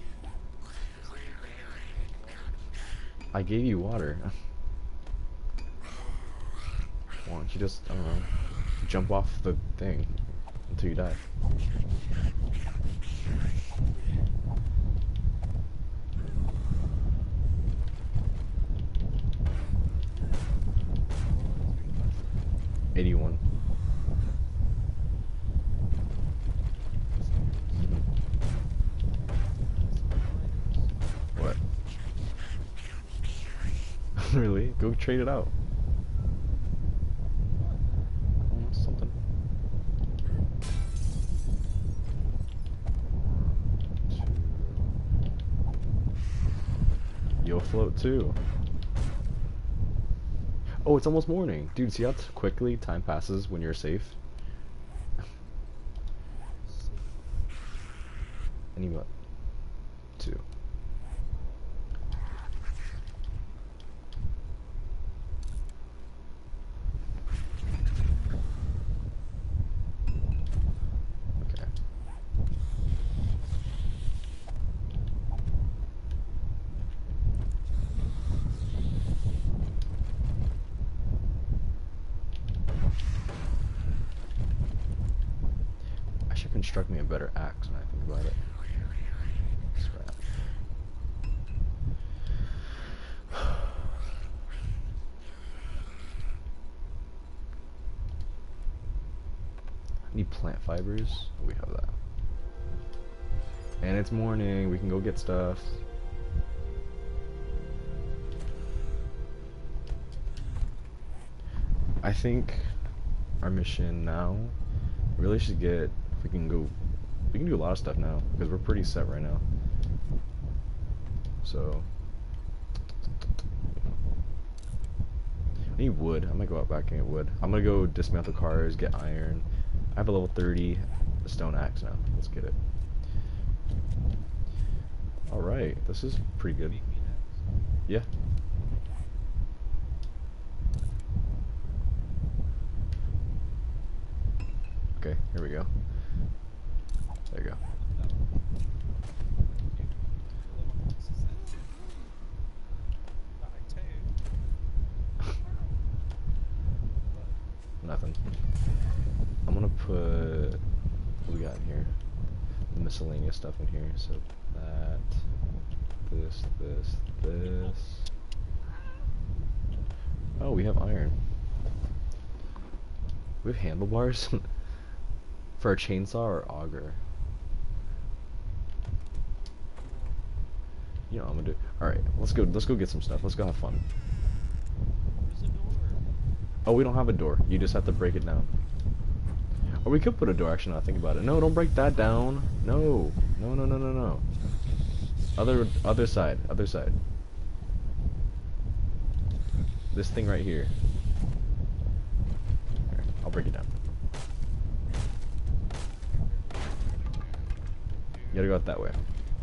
I gave you water. Why don't you just, I don't know, jump off the thing until you die? '81. What? Really? Go trade it out. Oh, that's something. You'll float too. Oh, it's almost morning. Dude, see how quickly time passes when you're safe? I need what? 2. Okay. I should construct me a better axe when I think about it. Scrap. I need plant fibers. We have that. And it's morning. We can go get stuff. I think our mission now really should get, if we can do a lot of stuff now because we're pretty set right now. So I need wood. I might go out back and get wood. I'm gonna go dismantle cars, get iron. I have a level 30 stone axe now. Let's get it. Alright, this is pretty good. Yeah. Okay, here we go. There you go. Nothing. I'm gonna put, what we got in here? The miscellaneous stuff in here. So that, this. Oh, we have iron. We have handlebars for a chainsaw or auger. You know what I'm gonna do. All right, let's go get some stuff. Let's go have fun. Oh, we don't have a door. You just have to break it down. Or we could put a door, actually, now I think about it. No, don't break that down. No. No. Other side. This thing right here. Alright, I'll break it down. You gotta go out that way.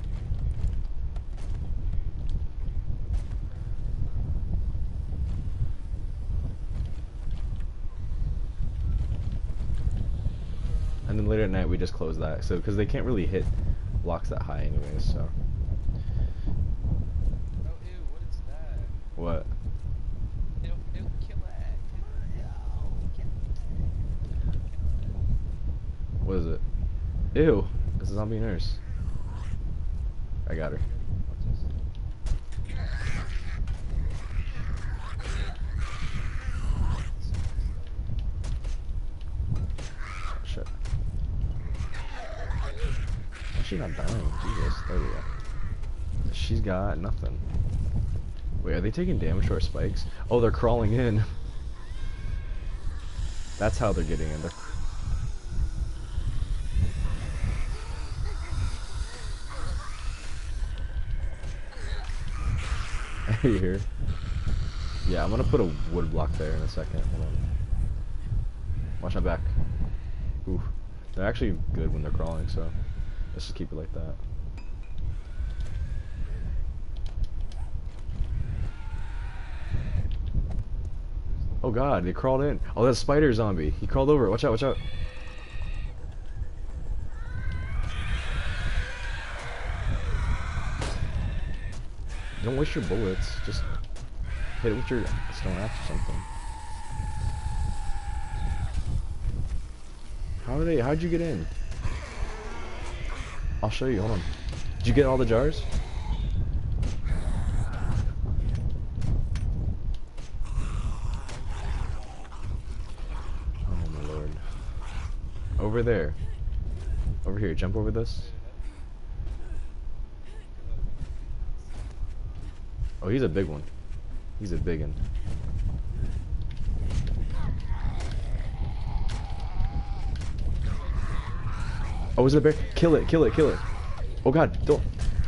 And then later at night we just close that, so because they can't really hit blocks that high anyways. So. Oh, ew, what is that? What? Ew, kill it. What is it? Ew! It's a zombie nurse. I got her. Shit. She's not dying. Jesus. There we go. She's got nothing. Wait, are they taking damage to our spikes? Oh, they're crawling in. That's how they're getting in. Are you here? Yeah, I'm gonna put a wood block there in a second. Hold on. Watch my back. Ooh. They're actually good when they're crawling, so let's just keep it like that. Oh god, they crawled in. Oh, that's a spider zombie. He crawled over. Watch out, watch out. Don't waste your bullets. Just hit it with your stone axe or something. How'd you get in? I'll show you, hold on. Did you get all the jars? Oh my lord. Over there. Over here, jump over this. Oh, he's a big one. He's a big one. Oh, is it a bear? Kill it, kill it, kill it. Oh god, don't.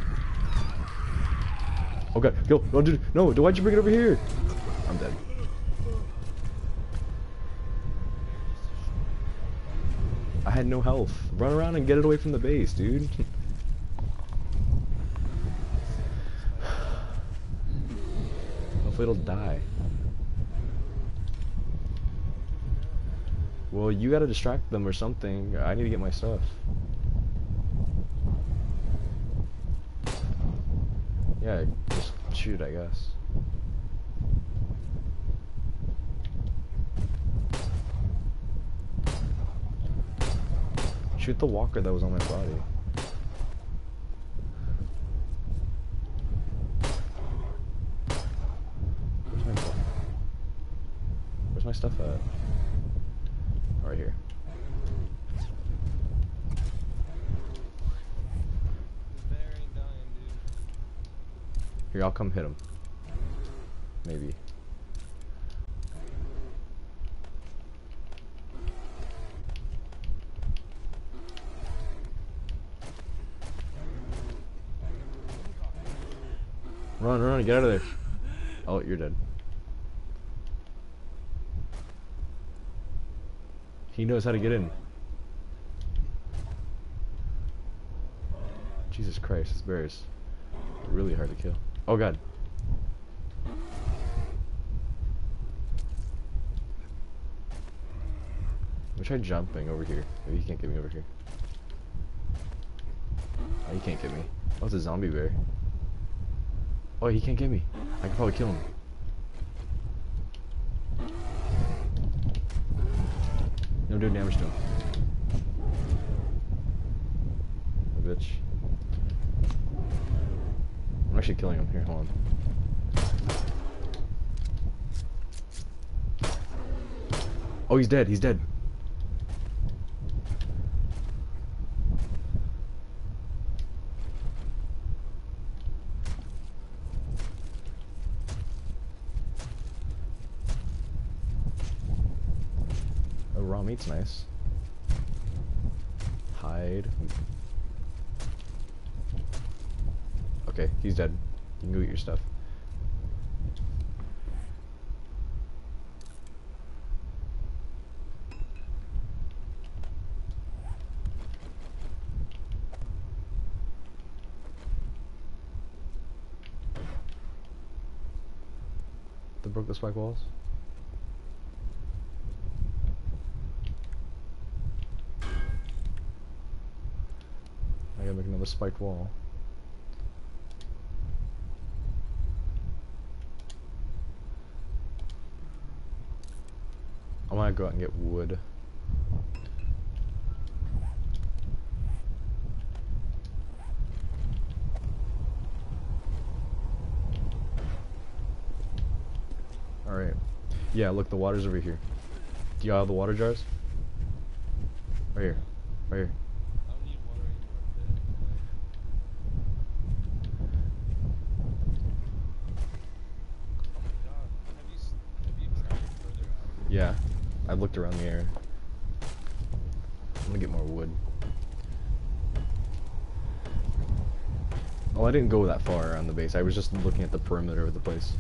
Oh god, kill. No, dude, no, why'd you bring it over here? I'm dead. I had no health. Run around and get it away from the base, dude. Hopefully it'll die. Well, you gotta distract them or something. I need to get my stuff. Yeah, just shoot, I guess. Shoot the walker that was on my body. Where's my stuff at? Right here. Here, I'll come hit him. Maybe. Run, run, get out of there. Oh, you're dead. He knows how to get in. Jesus Christ, this bear is really hard to kill. Oh god. Let me try jumping over here. Maybe he can't get me over here. Oh, he can't get me. Oh, it's a zombie bear. Oh, he can't get me. I can probably kill him. No doing damage to him. A bitch. I'm actually killing him. Here, hold on. Oh, he's dead. He's dead. Oh, raw meat's nice. Hide. Okay, he's dead. You can go get your stuff. They broke the spike walls. I gotta make another spiked wall. I wanna go out and get wood. Alright. Yeah, look, the water's over here. Do you have the water jars? Right here. Right here. I don't need water anymore. Oh my god. Have you tried further out? Yeah. I looked around the area. I'm gonna get more wood. Oh, I didn't go that far around the base. I was just looking at the perimeter of the place.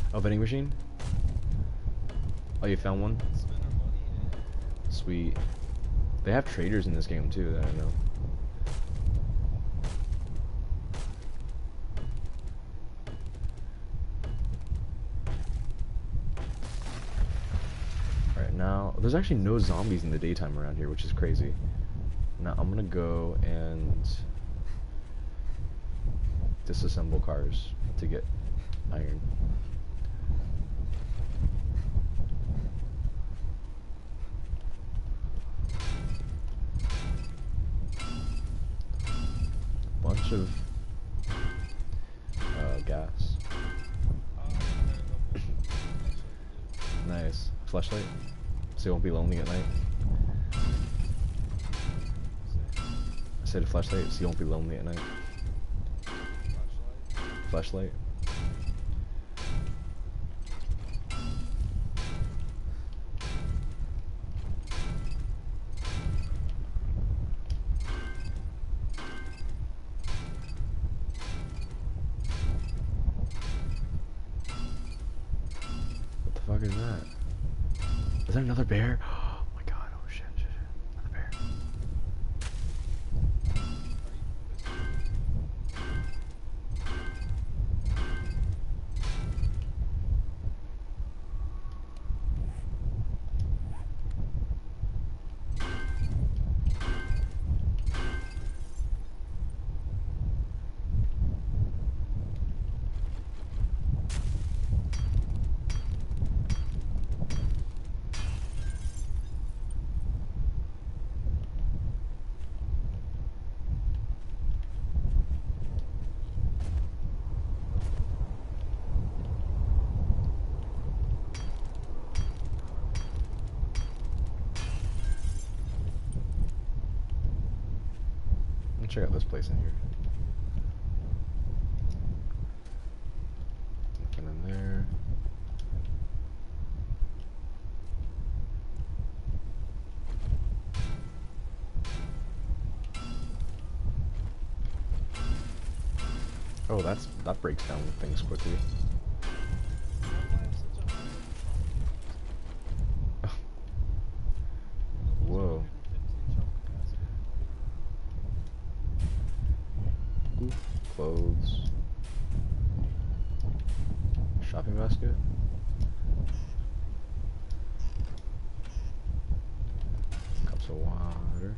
Oh, vending machine? Oh, you found one? Spend our money. Sweet. They have traders in this game too that I know. Alright, now, there's actually no zombies in the daytime around here, which is crazy. Now, I'm gonna go and disassemble cars to get iron. Bunch of gas. Nice. Flashlight? So you won't be lonely at night? I said a flashlight so you won't be lonely at night. Flashlight? What the fuck is that? Is that another bear? Oh my god, oh shit, shit, shit. Another bear. Let's check out this place in here. Nothing in there. Oh, that breaks down things quickly. Whoa. Ooh, clothes. Shopping basket. Cups of water.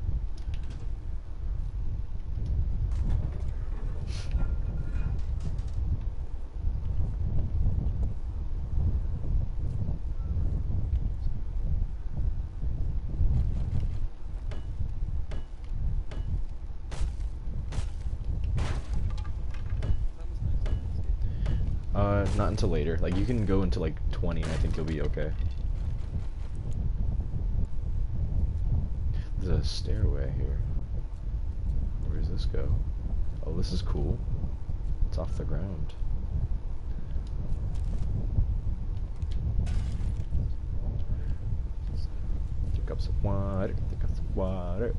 Not until later. Like, you can go into like 20 and I think you'll be okay. There's a stairway here. Where does this go? Oh, this is cool. It's off the ground. Two cups of water, 2 cups of water.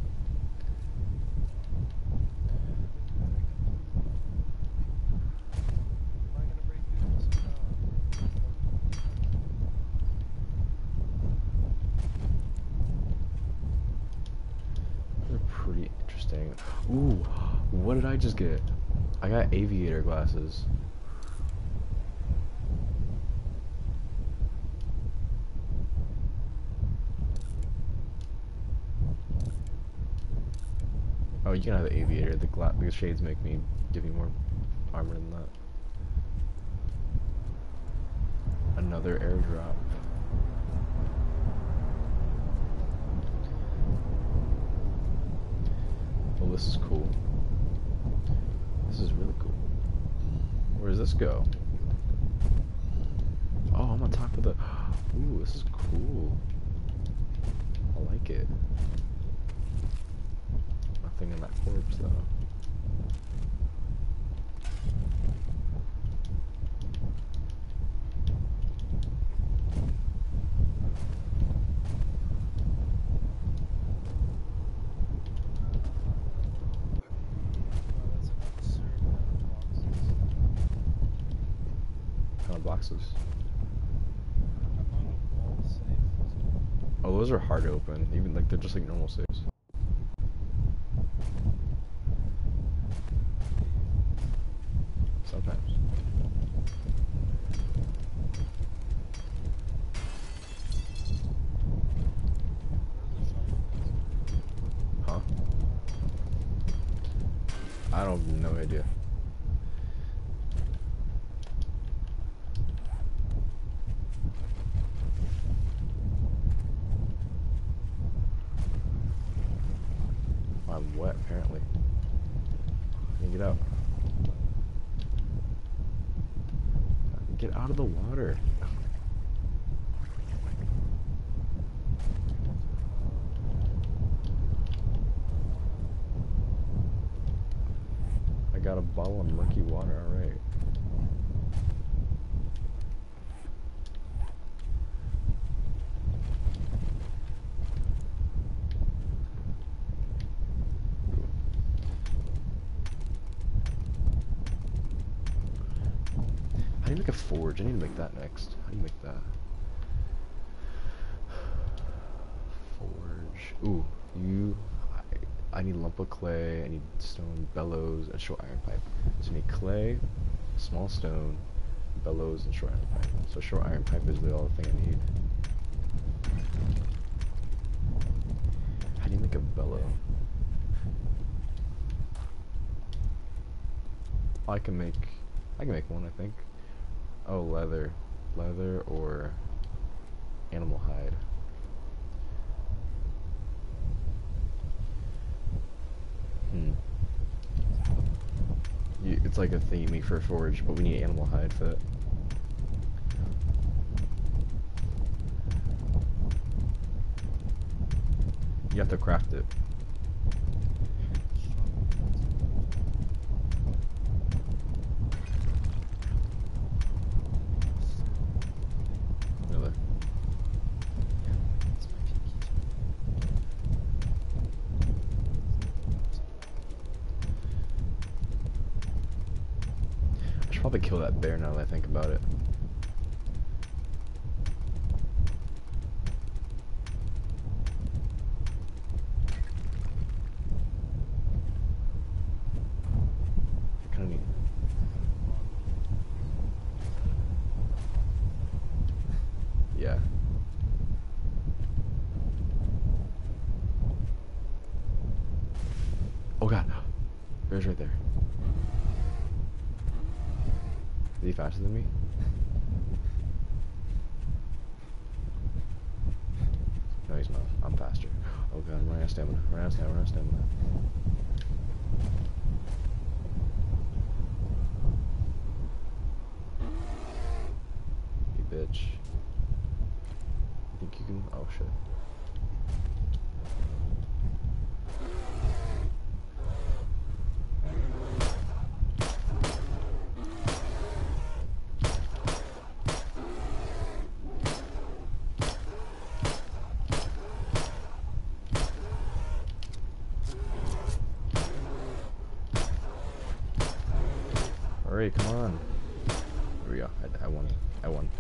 Pretty interesting. Ooh, what did I just get? I got aviator glasses. Oh, you can have the aviator. The shades give me more armor than that. Another airdrop. Well, this is cool. This is really cool. Where does this go? Oh, I'm on top of the... Ooh, this is cool. I like it. Nothing in that corpse, though. found boxes? I found a wall safe. Oh, those are hard to open. Even like they're just like normal safes. Sometimes. Where's the shotgun? Huh? I don't no idea. I'm wet apparently. Can you get out? Get out of the water. I got a bottle of murky water, alright. How do you make a forge? I need to make that next. How do you make that? Forge. Ooh, I need lump of clay, I need stone, bellows, and short iron pipe. So I need clay, small stone, bellows, and short iron pipe. So short iron pipe is the only thing I need. How do you make a bellow? I can make one, I think. Oh, leather or animal hide. It's like a thing you make for a forge, but we need animal hide for that. You have to craft it. Really? I should probably kill that bear now that I think about it. I kinda need... Yeah. Oh god. Bear's right there. Is he faster than me? No, he's not. I'm faster. Oh god, I'm running out of stamina. Running out of stamina. You bitch. You think you can? Oh shit. Alright, come on. Here we go. I won. I won.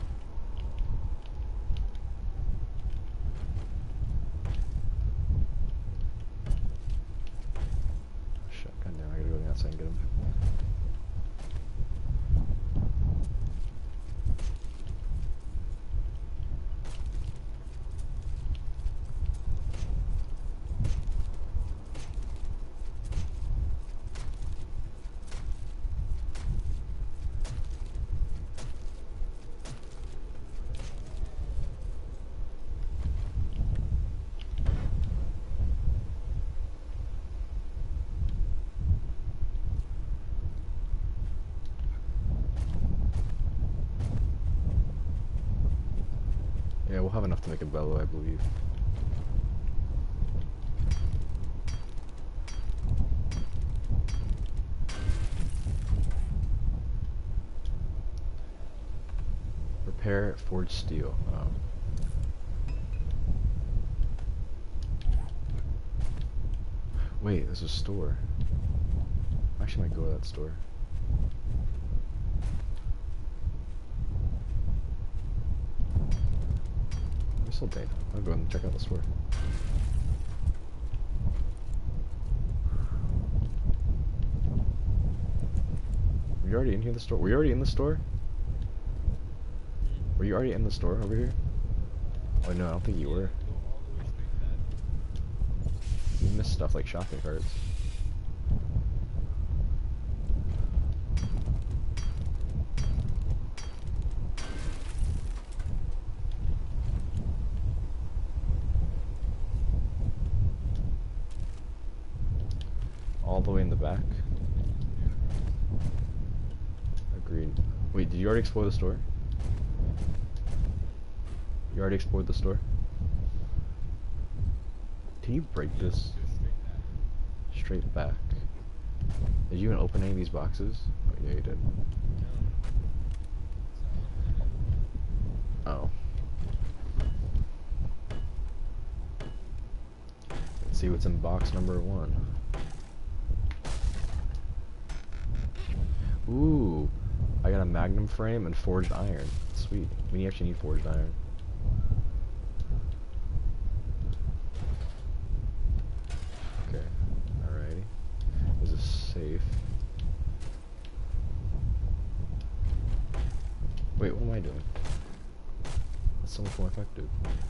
Shit, goddamn, I gotta go to the outside and get him. Yeah, we'll have enough to make a bellow, I believe. Repair forged steel. Wait, there's a store. I actually might go to that store. still daytime. I'll go and check out the store. Were you already in here? The store? Were you already in the store? Were you already in the store over here? Oh no, I don't think you were. Go all the way straight back. You missed stuff like shopping carts. All the way in the back. Agreed. Wait, did you already explore the store? You already explored the store? Can you break this? Go straight back. Straight back. Did you even open any of these boxes? Oh yeah, you did. No. Oh. Let's see what's in box number 1. Ooh, I got a magnum frame and forged iron. Sweet. We actually need forged iron. Okay, alrighty. There's a safe. Wait, what am I doing? That's so much more effective.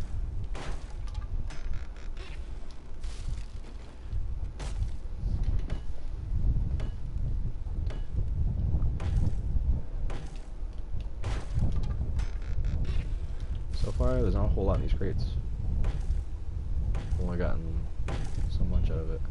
So far, there's not a whole lot in these crates. I've only gotten so much out of it.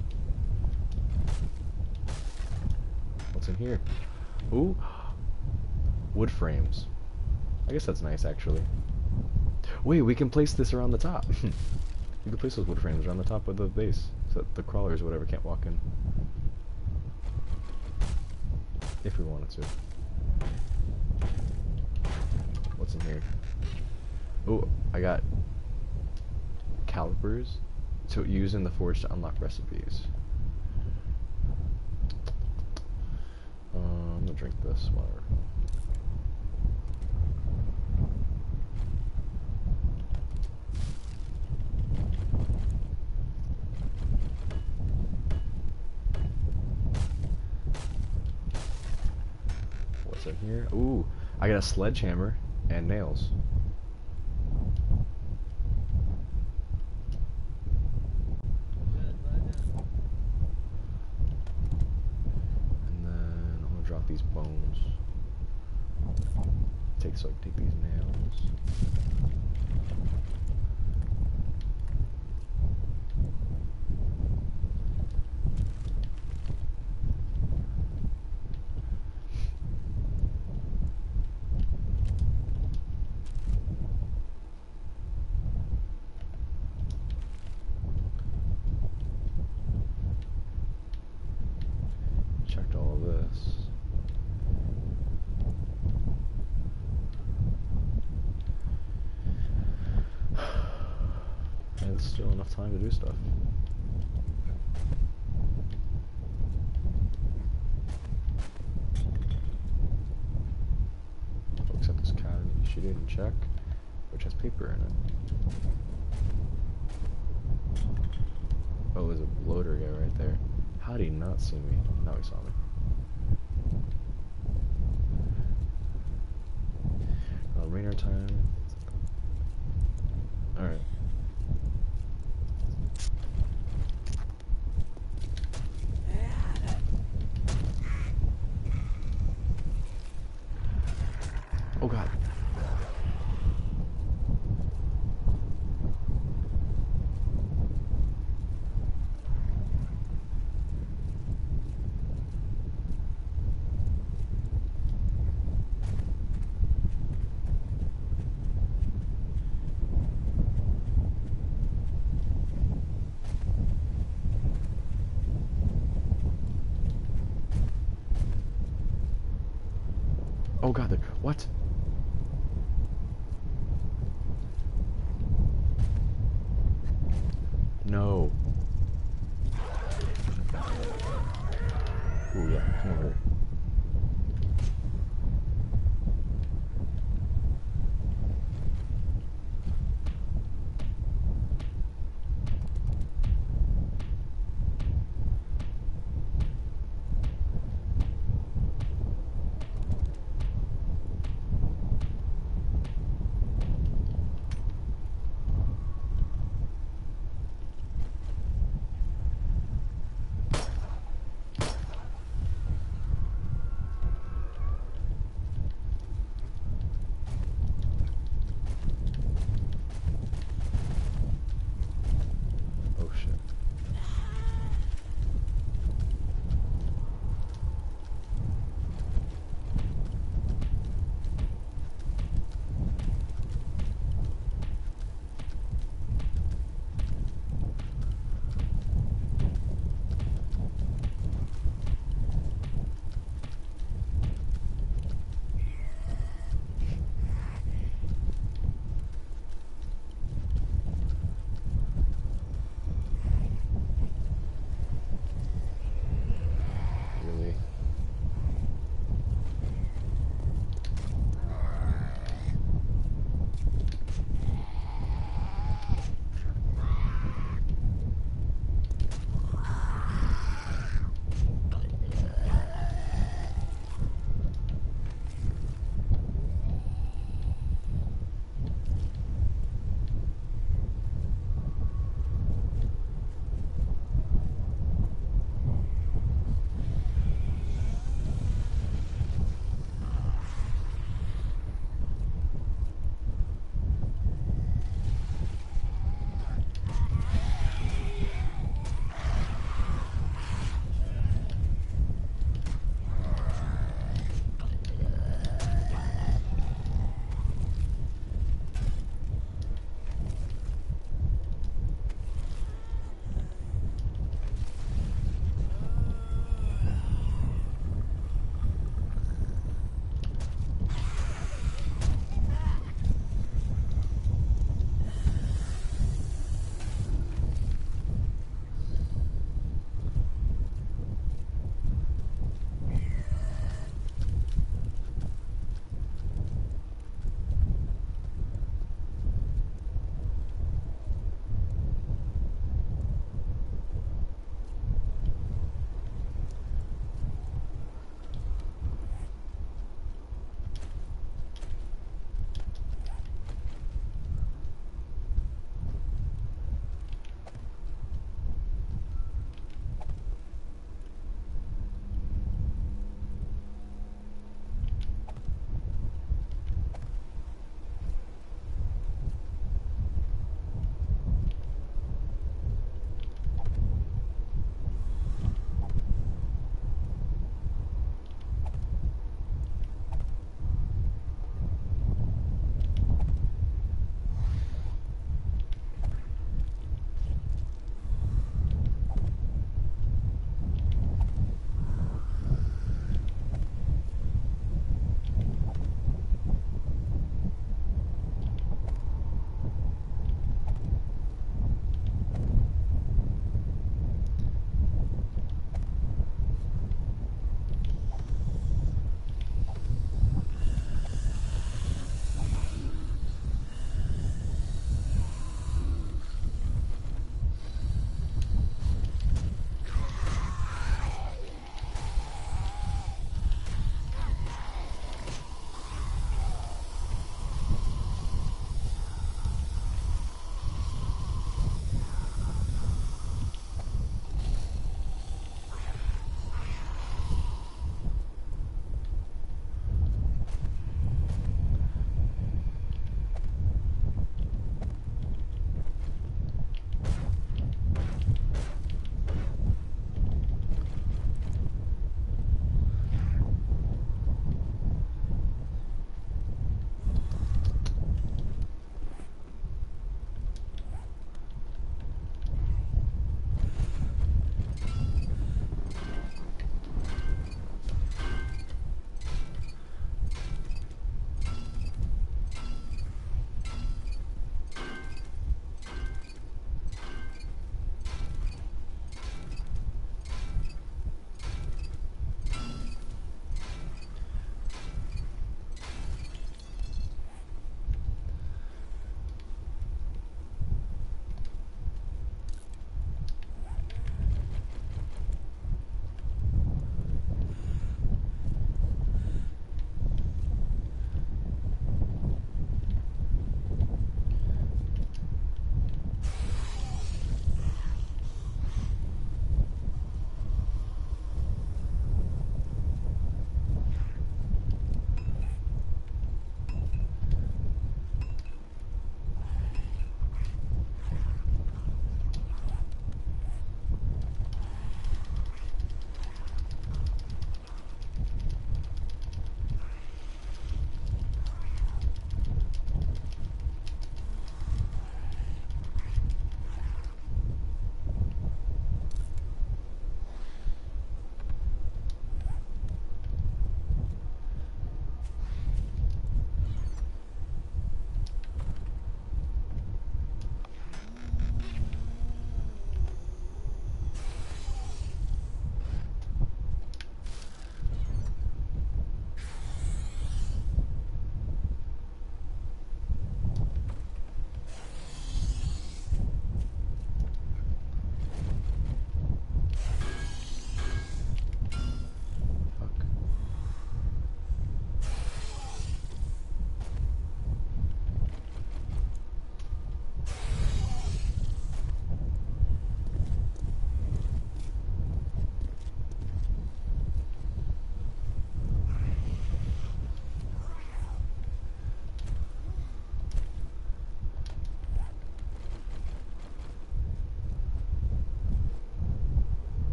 What's in here? Ooh! Wood frames. I guess that's nice, actually. Wait, we can place this around the top. We can place those wood frames around the top of the base, so that the crawlers or whatever can't walk in. If we wanted to. What's in here? Oh, I got calipers to use in the forge to unlock recipes. I'm gonna drink this, whatever. What's in here? Ooh, I got a sledgehammer and nails. These bones. So I can take these nails. Checked all of this. And it's still enough time to do stuff. Looks at this cavity she didn't check, which has paper in it. Oh, there's a bloater guy right there. How did he not see me? Now he saw me. Rainer time. Alright. Oh god. Oh god, what? No. Ooh, yeah, come over here.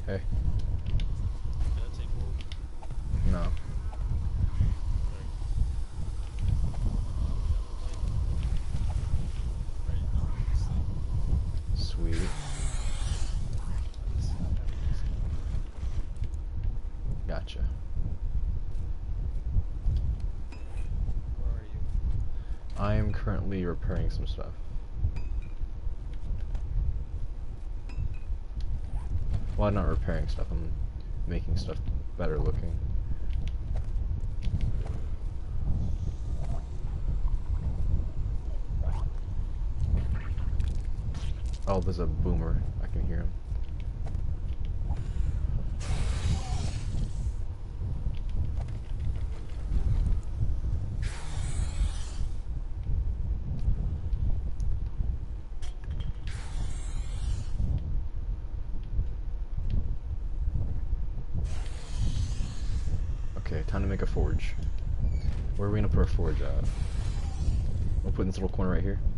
Hey. Did that take hold? No. Right now, I'm just like, Sweet. I'm just having this. Gotcha. Where are you? I am currently repairing some stuff. Well, I'm not repairing stuff, I'm making stuff better looking. Oh, there's a boomer. I can hear him. Okay, time to make a forge. Where are we gonna put our forge at? We'll put in this little corner right here.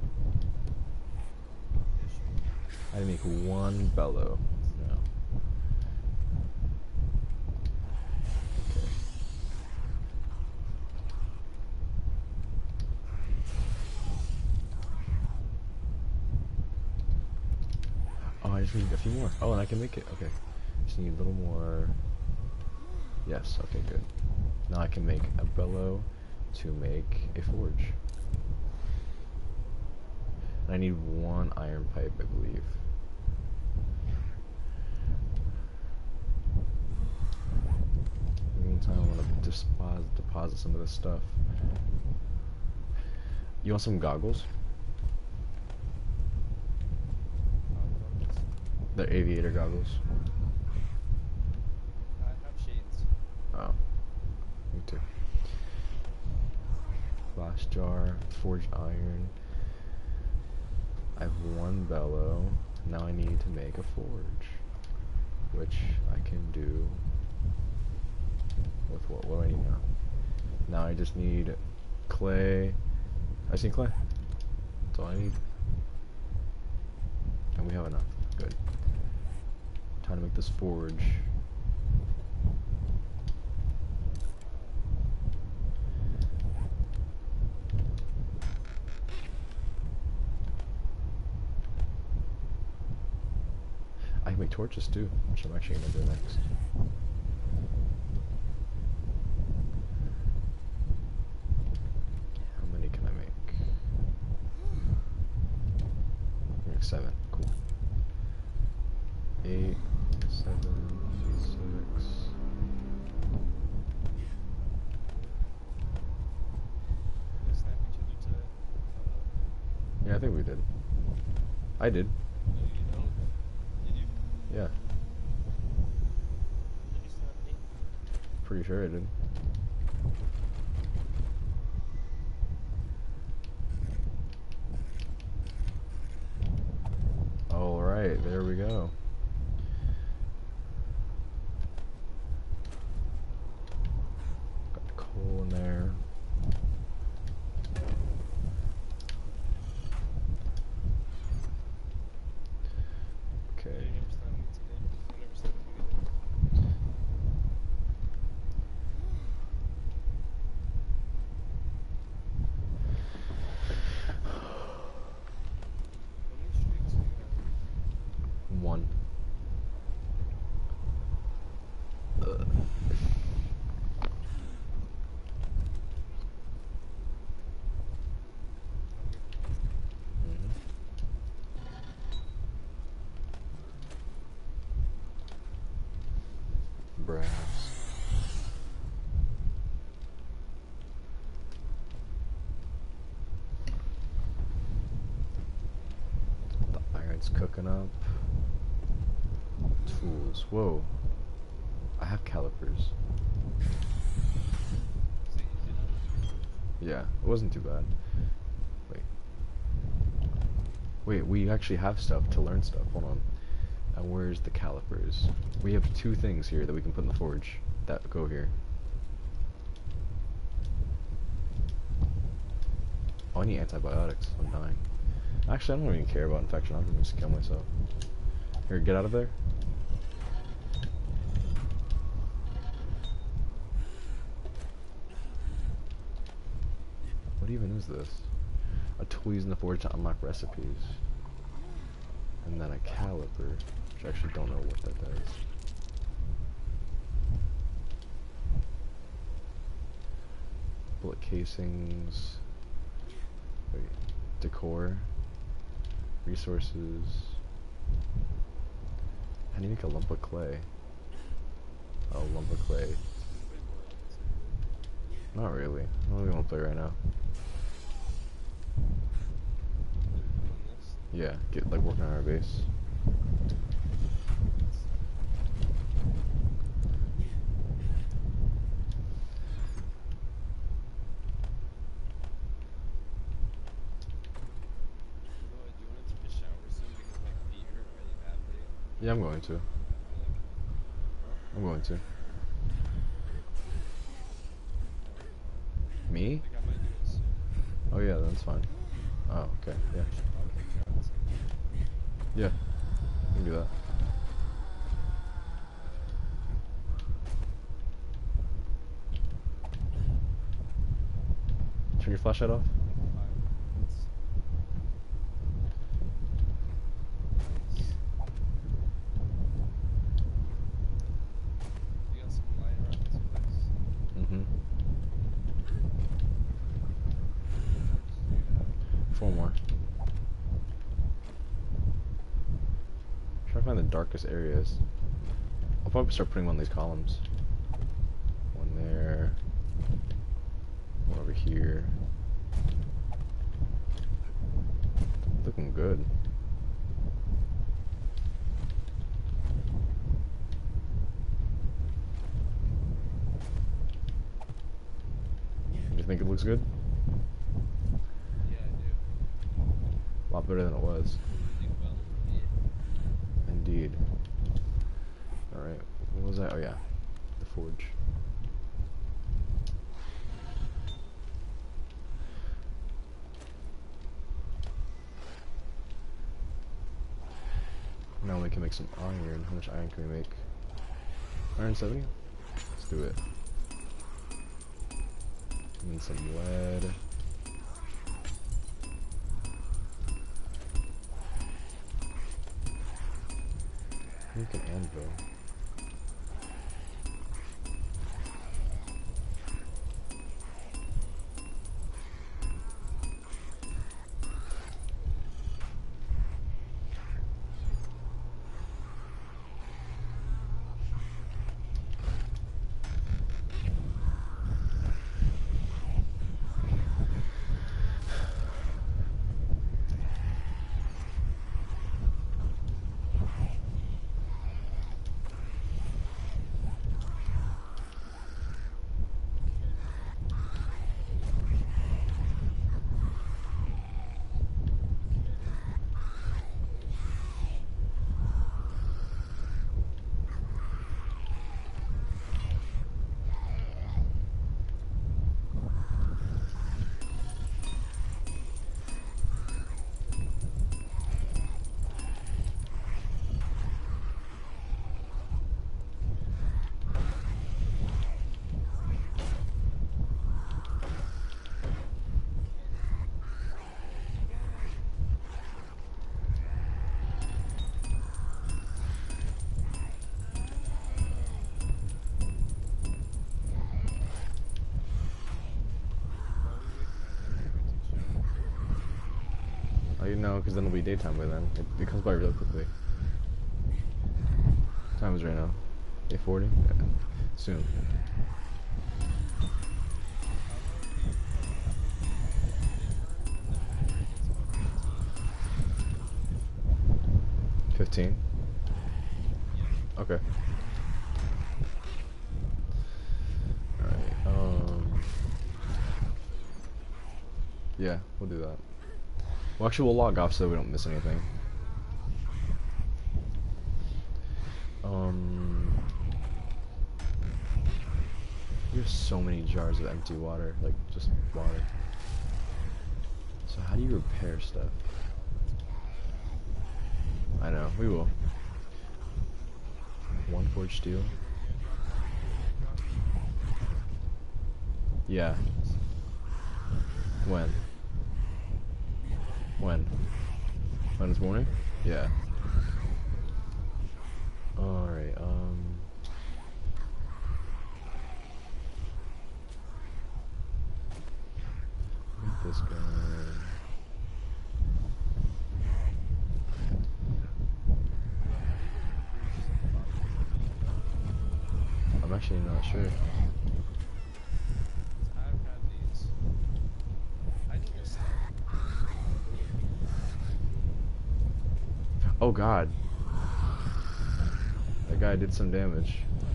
I make one bellow. No. Okay. Oh, I just need a few more. Oh, and I can make it. Okay. Just need a little more. Yes, okay, good. Now I can make a bellow to make a forge. And I need one iron pipe, I believe. In the meantime, I want to deposit some of this stuff. You want some goggles? They're aviator goggles. I have shades. Oh, me too. Glass jar, forged iron. I have one bellow. Now I need to make a forge, which I can do with what? What do I need now? Now I just need clay. I just need clay. That's all I need. And we have enough. Good. Time to make this forge. I can make torches too, which I'm actually gonna do next. How many can I make? Make 7. Cool. 8, 7, 6. We snap each other today. Yeah, I think we did. I did. No, you don't. Did you? Yeah, Did you snap me? pretty sure I did. Alright, there we go. Got the coal in there. Okay. You never snapped me today. I never snapped you either. How many streaks do you have? 1. Mhm. Brass. The iron's cooking up. Tools. Whoa. I have calipers. Is it easy enough? Yeah, it wasn't too bad. Wait. Wait, we actually have stuff to learn stuff. Hold on. And where's the calipers? We have 2 things here that we can put in the forge that go here. Oh, I need antibiotics. I'm dying. Actually, I don't even care about infection. I'm gonna just kill myself. Here, get out of there. What even is this? A tool used in the forge to unlock recipes. And then a caliper, which I actually don't know what that does. Bullet casings. Wait. Decor. Resources. I need to make a lump of clay. Oh, lump of clay. Not really. I don't really want to play right now. Yeah, get like working on our base. Yeah, I'm going to. I'm going to. Me? Oh yeah, that's fine. Oh, okay, yeah. Yeah, we can do that. Turn your flashlight off. Mm-hmm. 4 more. Try to find the darkest areas. I'll probably start putting one of these columns. One there. One over here. Looking good. You think it looks good? Yeah, I do. A lot better than it was. Really well lit. Indeed. Alright, what was that? Oh yeah, the forge. Now we can make some iron. How much iron can we make? Iron 70? Let's do it. And some lead. Make an anvil. Oh, you know, because then it'll be daytime by then. It comes by real quickly. Time is right now. 8:40? Yeah. Soon. $15? Okay. Alright, yeah, we'll do that. Well, actually, we'll log off so we don't miss anything. There's so many jars of empty water, like, just water. So how do you repair stuff? I know, we will. 1 forged steel. Yeah. When? When? When it's morning? Yeah. Alright, this guy. I'm actually not sure. I've had these. I need to stop. Oh god. That guy did some damage.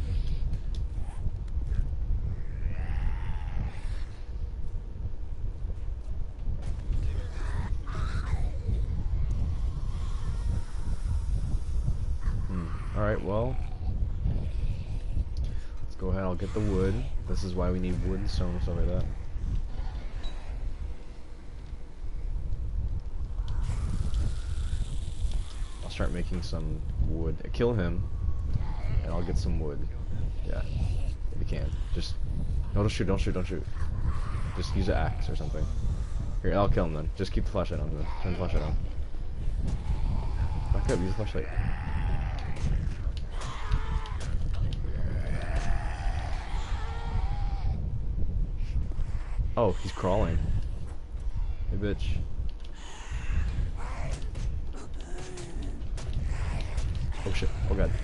Alright, well. Let's go ahead, I'll get the wood. This is why we need wood and stone and stuff like that. I'll start making some wood. Kill him, and I'll get some wood. Yeah, if you can. Just, no, don't shoot, don't shoot, don't shoot. Just use an axe or something. Here, I'll kill him then. Just keep the flashlight on then. Turn the flashlight on. Back up, use the flashlight. Oh, he's crawling. Hey, bitch. Oh shit, oh god.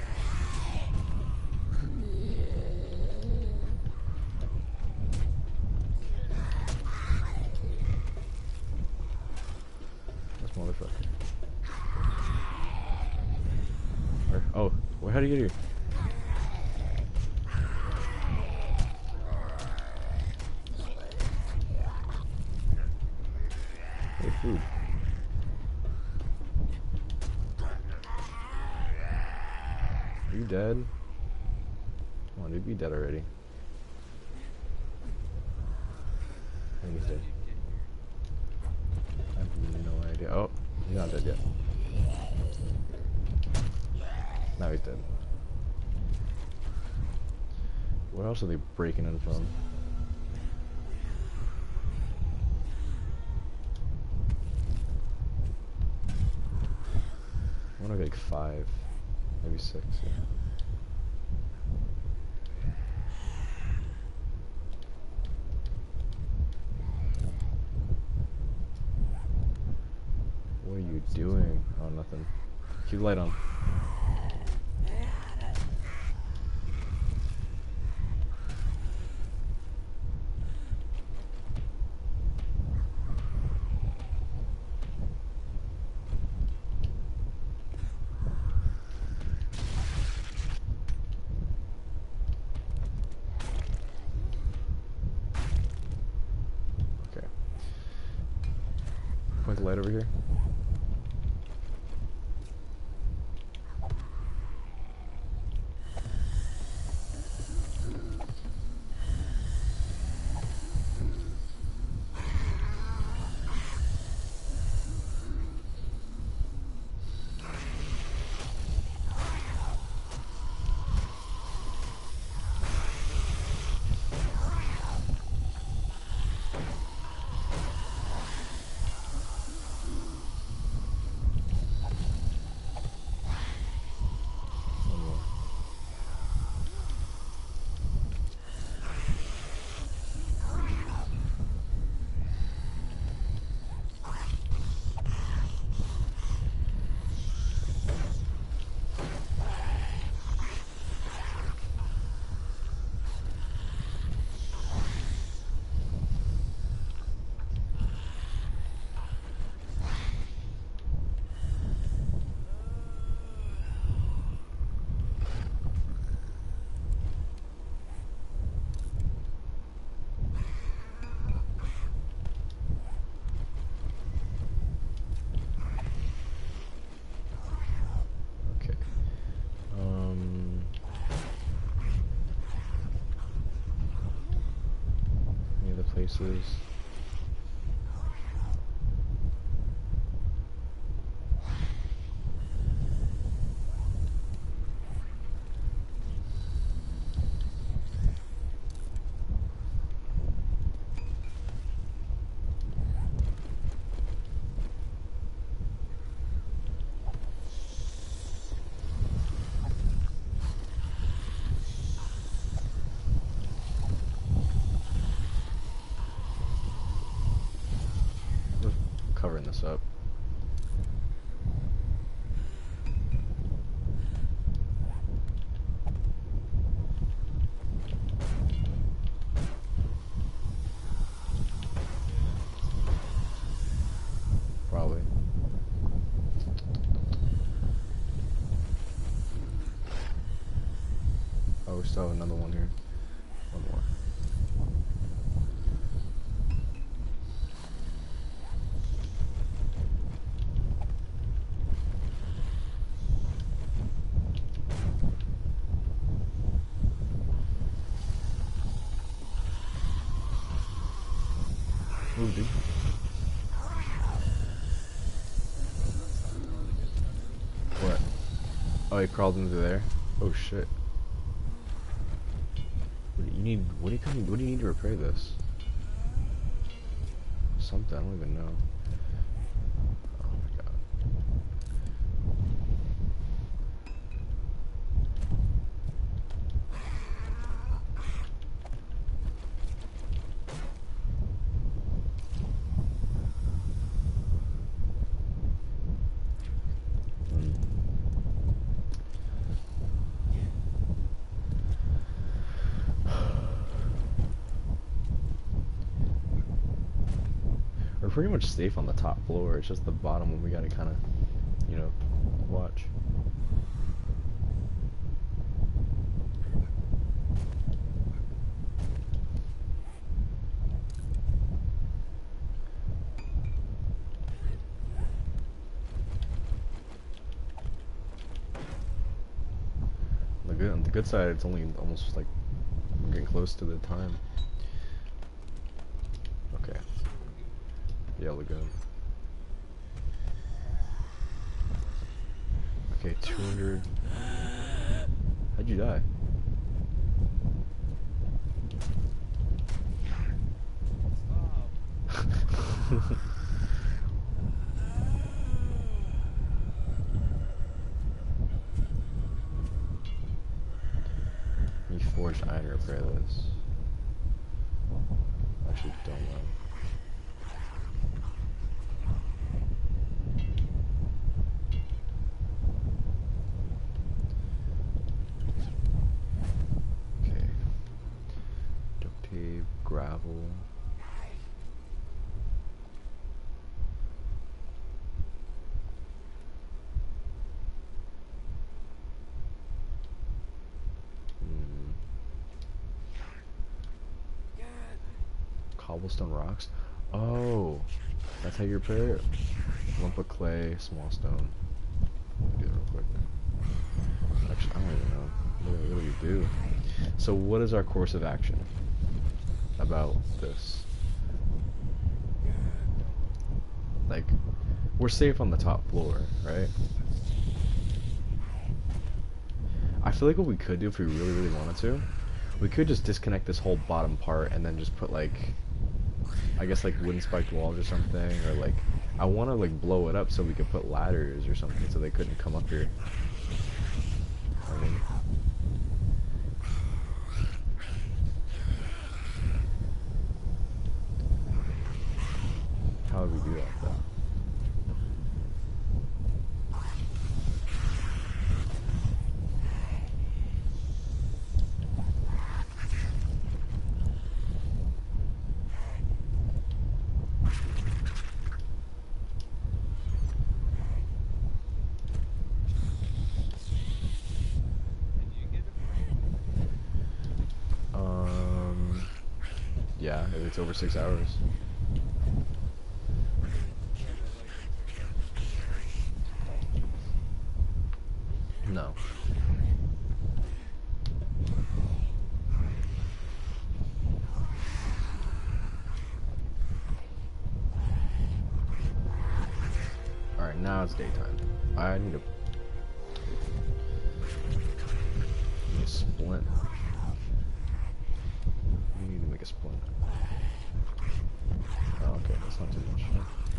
This motherfucker. Oh, well, how do you get here? Hey, food. Are you dead? Come on, dude, be dead already. I think he's dead. I have no idea. Oh, he's not dead yet. Now he's dead. Where else are they breaking in from? I want to get like 5, maybe 6. Yeah. What are you doing? Oh, nothing. Keep the light on. Okay. Point the light over here. One more. Okay. Any other places? this up. Probably. Oh, we still have another one here. One more. Ooh, dude. What? Oh, he crawled into there? Oh shit. What do you need? What do you need to repair this? Something, I don't even know. Oh my god. We're pretty much safe on the top floor. It's just the bottom one we gotta kind of, you know, watch. On the good side, it's only almost like we're getting close to the time. Okay. Yeah, look good. Okay, 200. How'd you die? Stop. You forged iron to repair this. Actually, don't know. Okay. Duct tape, gravel. Cobblestone rocks. Oh, that's how you repair it. Lump of clay, small stone. Let me do it real quick. Actually, I don't even know. What do we do? So, what is our course of action about this? Like, we're safe on the top floor, right? I feel like what we could do if we really, really wanted to, we could just disconnect this whole bottom part and then just put like, I guess like wooden spiked walls or something, or like, I want to like blow it up so we could put ladders or something so they couldn't come up here. I mean, how would we do that though? Yeah, if it's over 6 hours. No. Alright, now it's daytime. I need a splint. We need to make a splint. Oh, okay, that's not too much.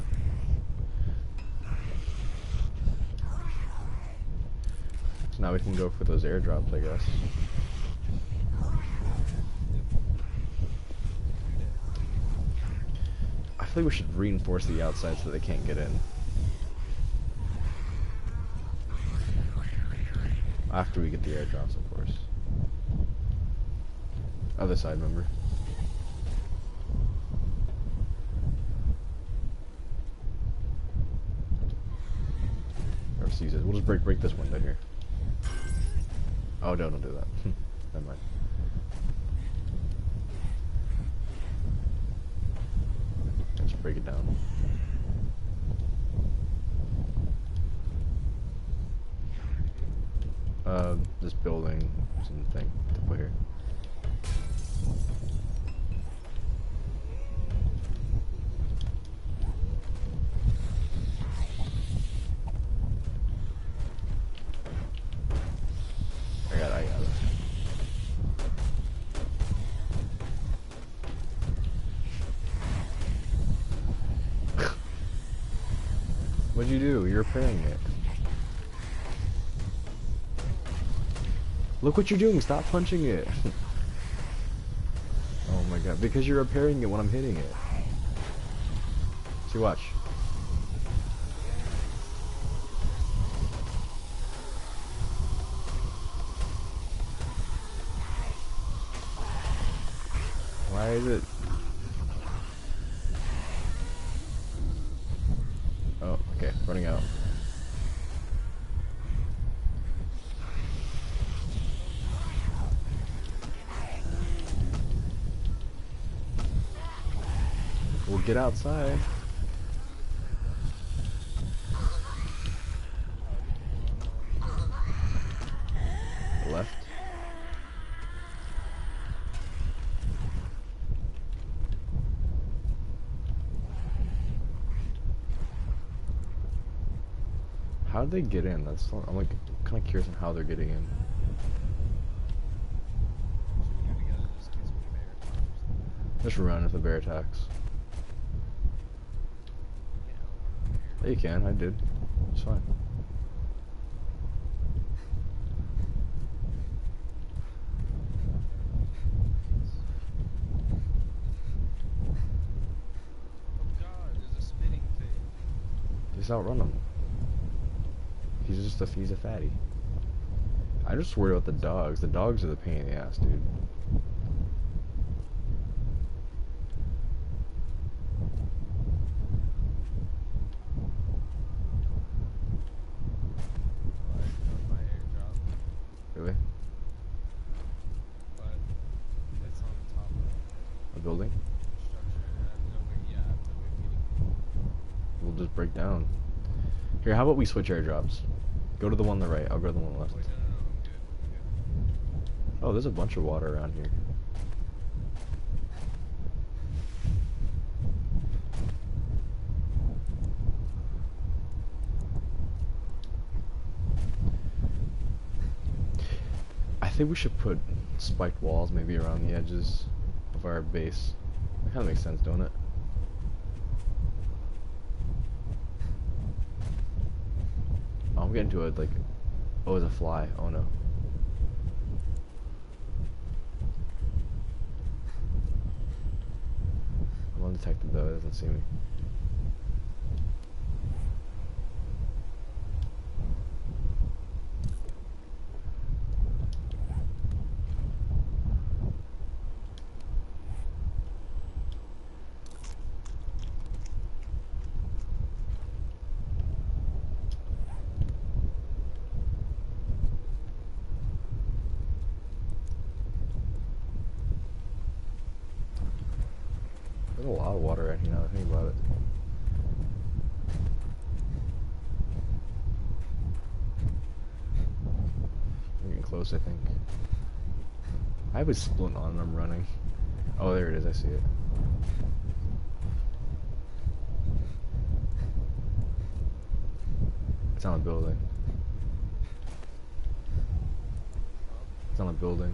So now we can go for those airdrops, I guess. I feel like we should reinforce the outside so they can't get in. After we get the airdrops, of course. Other side, remember? Whoever sees it. We'll just break this window here. Oh, no, don't do that. Never mind. Just break it down. This building, something to put here. I got it. What'd you do? You're repairing it. Look what you're doing, stop punching it. Oh my god, because you're repairing it when I'm hitting it. See, watch. Why is it? Oh, okay, running out. We'll get outside. Left. How did they get in? I'm like kind of curious on how they're getting in. Just run if the bear attacks. Yeah, you can. I did. It's fine. Oh god, there's a spitting thing. Just outrun him. He's a fatty. I just worry about the dogs. The dogs are the pain in the ass, dude. Really? But it's on top of A building? structure and I have no way, yeah, I have no way of getting. We'll just break down. Here, how about we switch airdrops? Go to the one on the right. I'll go to the one on the left. Wait, no, I'm good. I'm good. Oh, there's a bunch of water around here. I think we should put spiked walls maybe around the edges of our base. That kind of makes sense, don't it? Oh, I'm getting to it like, oh, it's a fly. Oh no. I'm undetected though, it doesn't see me. There's a lot of water right here now, think about it. We're getting close, I think. I have a splint on and I'm running. Oh, there it is, I see it. It's on a building. It's on a building.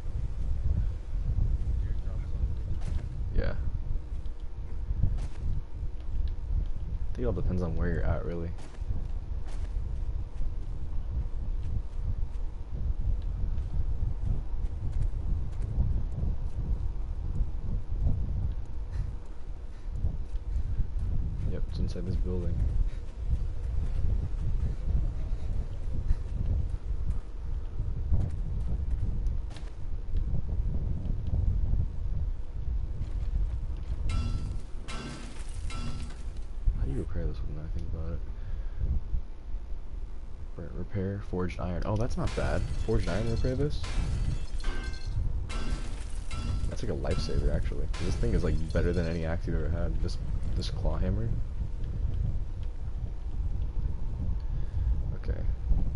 Yeah. I think it all depends on where you're at, really. inside this building. How do you repair this one? I think about it. Repair forged iron. Oh, that's not bad. Forged iron, repair this? That's like a lifesaver, actually. This thing is like better than any axe you've ever had. This claw hammer. Okay.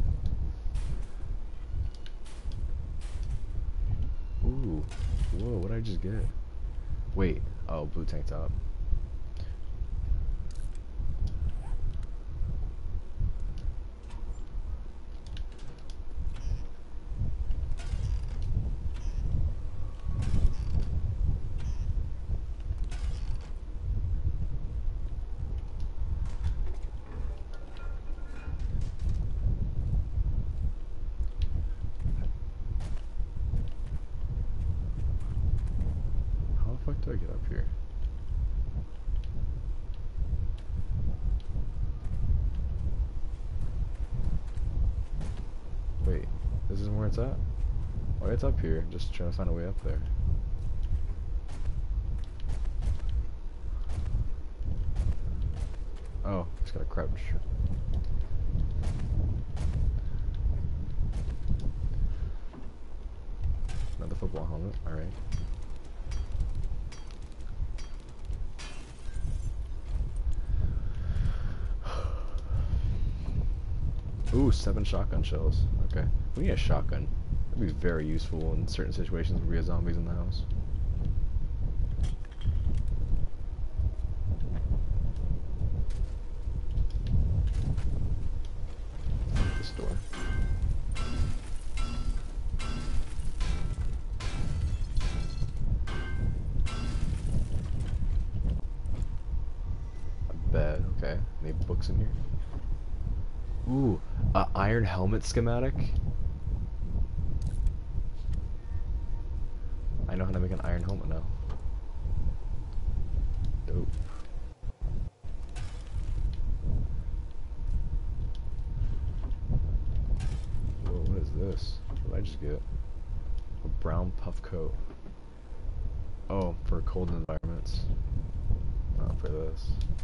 Ooh. Whoa, what did I just get? Wait. Oh, blue tank top. How the fuck do I get up here? Wait, this isn't where it's at? Oh, it's up here. Just trying to find a way up there. Oh, just gotta crouch. Another football helmet, alright. Ooh, 7 shotgun shells. Okay. We need a shotgun. That'd be very useful in certain situations where we have zombies in the house. This door. A bed, okay. Any books in here? Ooh, iron helmet schematic. I know how to make an iron helmet now. Dope. Whoa, what is this? What did I just get? A brown puff coat. Oh, for cold environments. Not for this.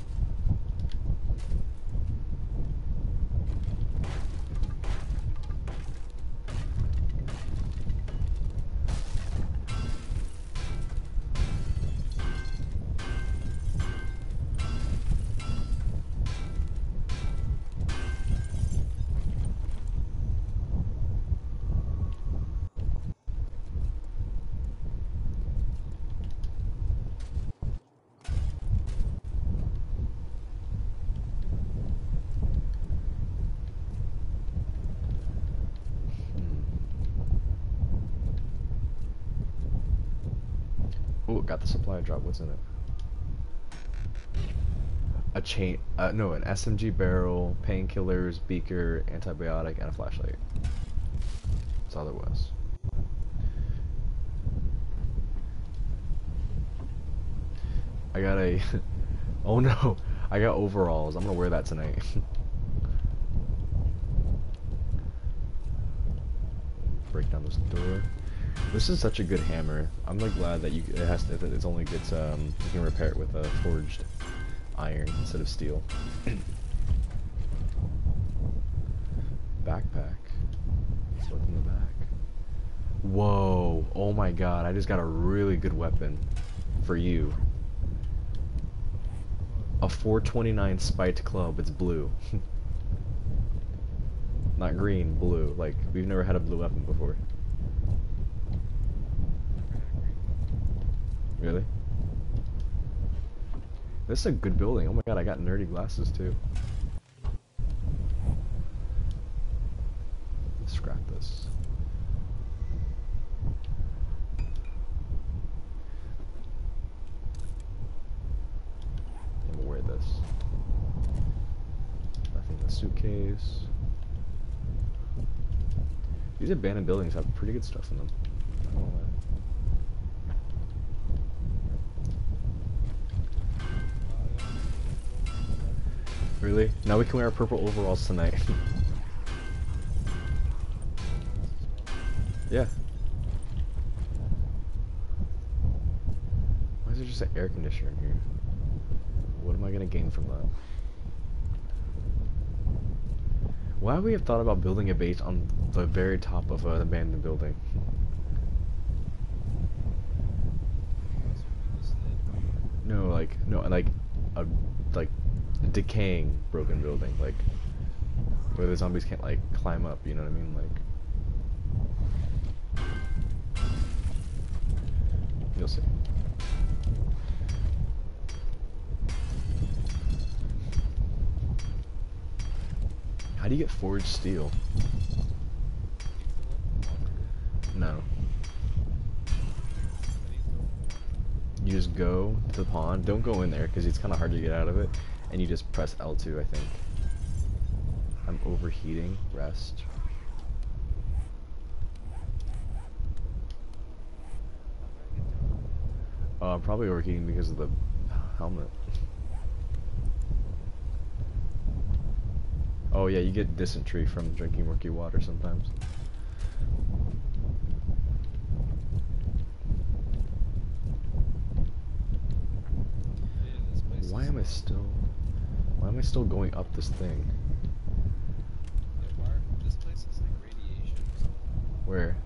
Oh, got the supply drop. What's in it? A chain, no, an SMG barrel, painkillers, beaker, antibiotic, and a flashlight. That's all there was. I got a, oh no, I got overalls. I'm gonna wear that tonight. Break down this door. This is such a good hammer. I'm like glad that it's only gets you can repair it with a forged iron instead of steel. Backpack. Let's look in the back. Whoa! Oh my god! I just got a really good weapon for you. A 429 spiked club. It's blue. Not green, blue. Like we've never had a blue weapon before. Really? This is a good building. Oh my god, I got nerdy glasses too. Let's scrap this. I'm gonna wear this. Nothing in the suitcase. These abandoned buildings have pretty good stuff in them. I don't know why. Really? Now we can wear our purple overalls tonight. Yeah. Why is there just an air conditioner in here? What am I gonna gain from that? Why would we have thought about building a base on the very top of an abandoned building? No, like a like a decaying broken building, like where the zombies can't like climb up. You know what I mean? Like you'll see. How do you get forged steel? No. You just go to the pond. Don't go in there because it's kind of hard to get out of it. And you just press L2, I think. I'm overheating. Rest. I'm probably overheating because of the helmet. Oh yeah, you get dysentery from drinking murky water sometimes. Why am I still going up this thing? This place is like radiation or something. Where?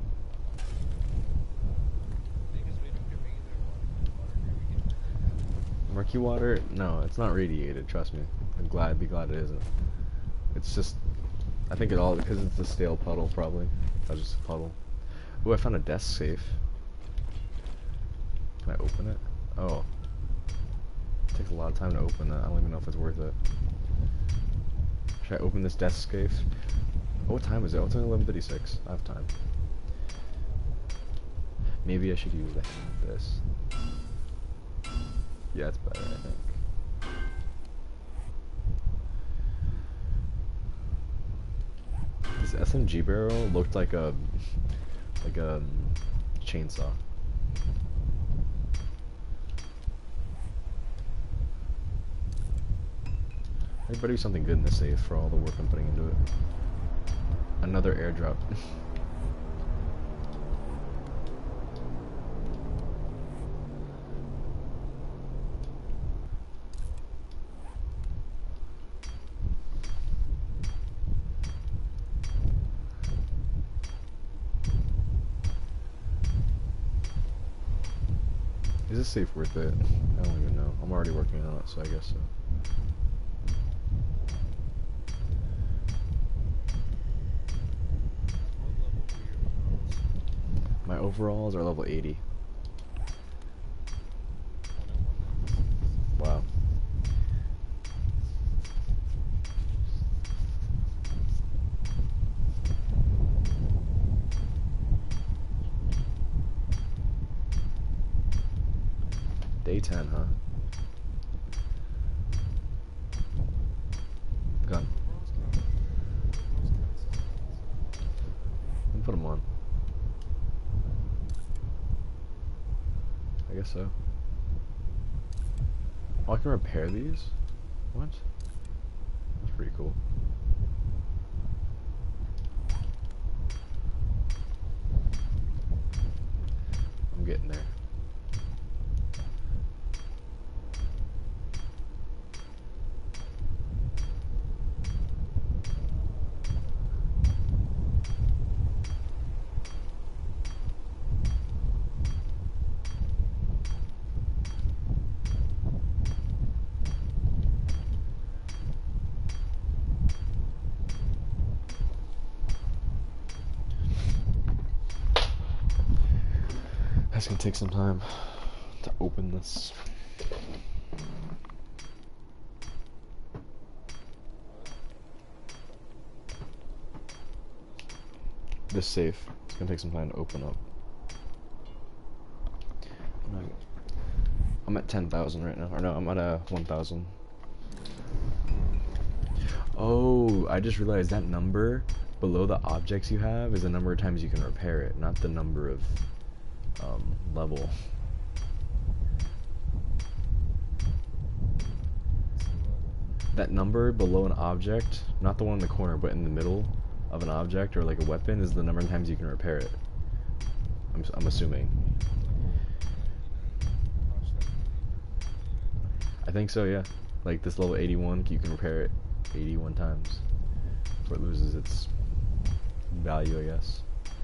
I think it's we don't get regular water. Murky water? No, it's not radiated, trust me. Be glad it isn't. It's just, I think it all, because it's a stale puddle probably. That's just a puddle. Ooh, I found a desk safe. Can I open it? Oh. It takes a lot of time to open that. I don't even know if it's worth it. Should I open this desk safe? Oh, what time is it? Oh, it's only 11:56. I have time. Maybe I should use this. Yeah, it's better, I think. This SMG barrel looked like a chainsaw. There better be something good in the safe for all the work I'm putting into it. Another airdrop. Is this safe worth it? I don't even know. I'm already working on it, so I guess so. My overalls are level 80. Wow. Day 10, huh? Gun. Let me put them on. I guess so. Oh, I can repair these? What? That's pretty cool. I'm getting there. That's gonna take some time to open this. This safe. It's gonna take some time to open up. I'm at 10,000 right now. Or no, I'm at 1,000. Oh, I just realized that number below the objects you have is the number of times you can repair it, not the number of level. that number below an object, not the one in the corner, but in the middle of an object or like a weapon, is the number of times you can repair it. I'm assuming. I think so, yeah. Like this level 81, you can repair it 81 times before it loses its value, I guess.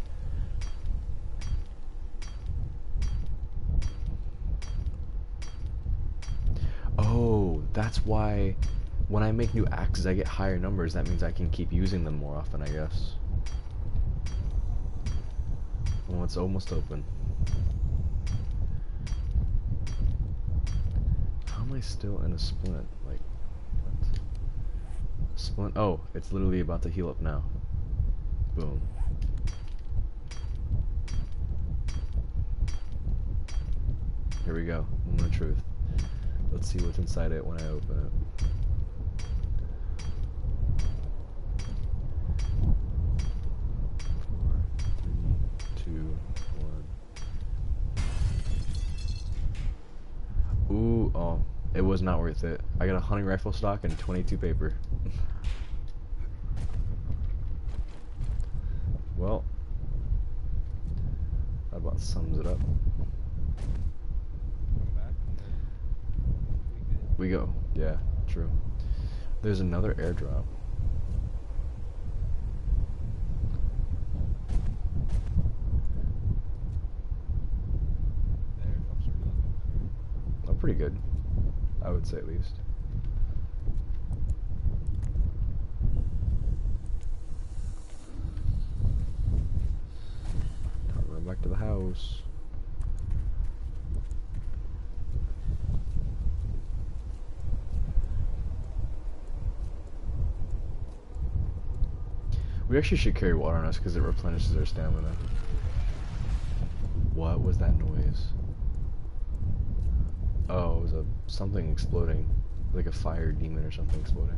Oh, that's why when I make new axes I get higher numbers. That means I can keep using them more often, I guess. Oh, it's almost open. How am I still in a splint? Like, what? Splint? Oh, it's literally about to heal up now. Boom. Here we go. Moment of truth. Let's see what's inside it when I open it. 4, 3, 2, 1. Ooh, oh, it was not worth it. I got a hunting rifle stock and 22 paper. Well, that about sums it up. We go. Yeah, true. There's another airdrop. Oh, pretty good. I would say at least. Time to run back to the house. We actually should carry water on us because it replenishes our stamina. What was that noise? Oh, it was something exploding. Like a fire demon or something exploding.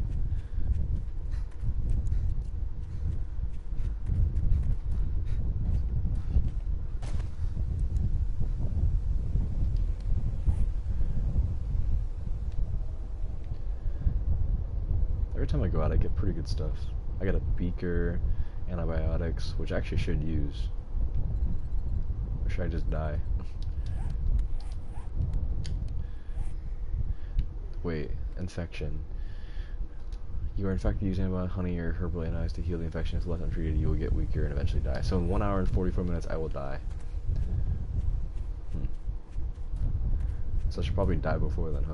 Every time I go out I get pretty good stuff. I got a beaker, antibiotics, which I actually should use. Or should I just die? Wait, infection. You are infected using antibiotic, honey, or herbal antidotes to heal the infection. If left untreated, you will get weaker and eventually die. So in 1 hour and 44 minutes, I will die. So I should probably die before then, huh?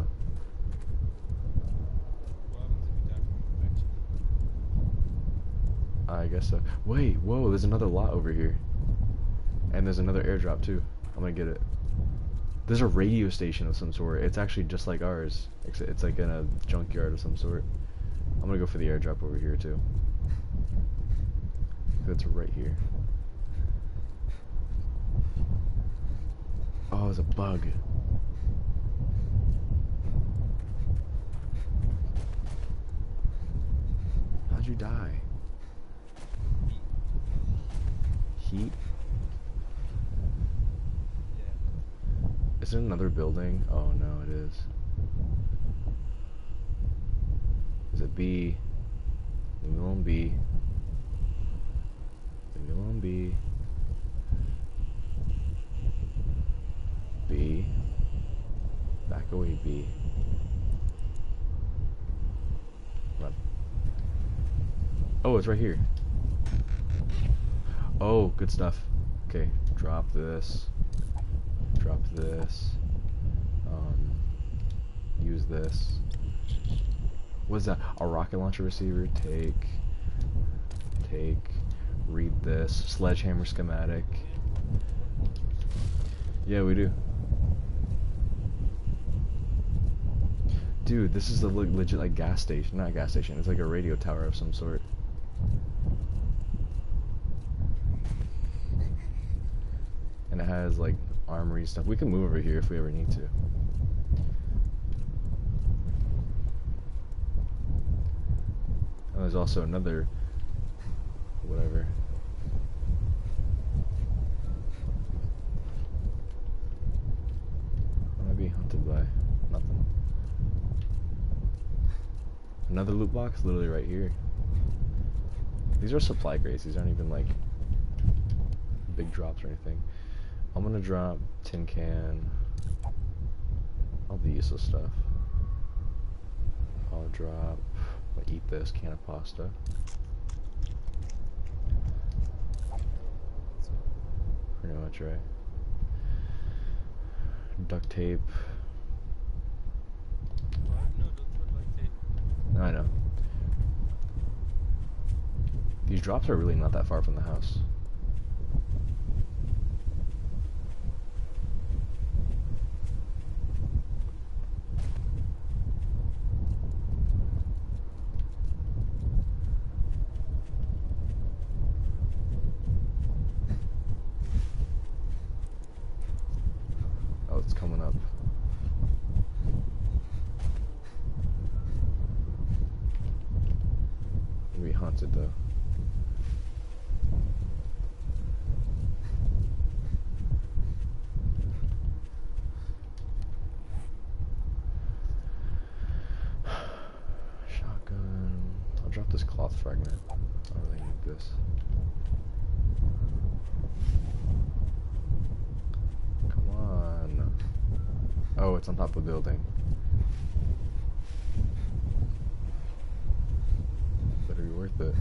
I guess so. Wait, whoa, there's another lot over here. And there's another airdrop too. I'm gonna get it. There's a radio station of some sort. It's actually just like ours. It's like in a junkyard of some sort. I'm gonna go for the airdrop over here too. It's right here. Oh, there's a bug. How'd you die? Heat? Yeah. Is it another building? Oh no, it is. Is it B? Leave me alone, B. Leave me alone, B. B. Back away, B. Run. Oh, it's right here. Oh, good stuff. Okay, drop this. Drop this. Use this. What's that? A rocket launcher receiver. Take. Read this. Sledgehammer schematic. Yeah, we do. Dude, this is a legit like gas station. Not a gas station. It's like a radio tower of some sort. And it has like armory stuff. We can move over here if we ever need to. And there's also another whatever. What am I being hunted by? Nothing. Another loot box, literally right here. These are supply crates. These aren't even like big drops or anything. I'm gonna drop tin can, all the useless stuff. I'll drop, I'll eat this can of pasta. Pretty much right. Duct tape. What? No, don't throw duct tape. I know. These drops are really not that far from the house. Oh, it's coming up. It'll be haunted though. Shotgun. I'll drop this cloth fragment. I don't really need this. Come on. Oh, it's on top of the building. Better be worth it.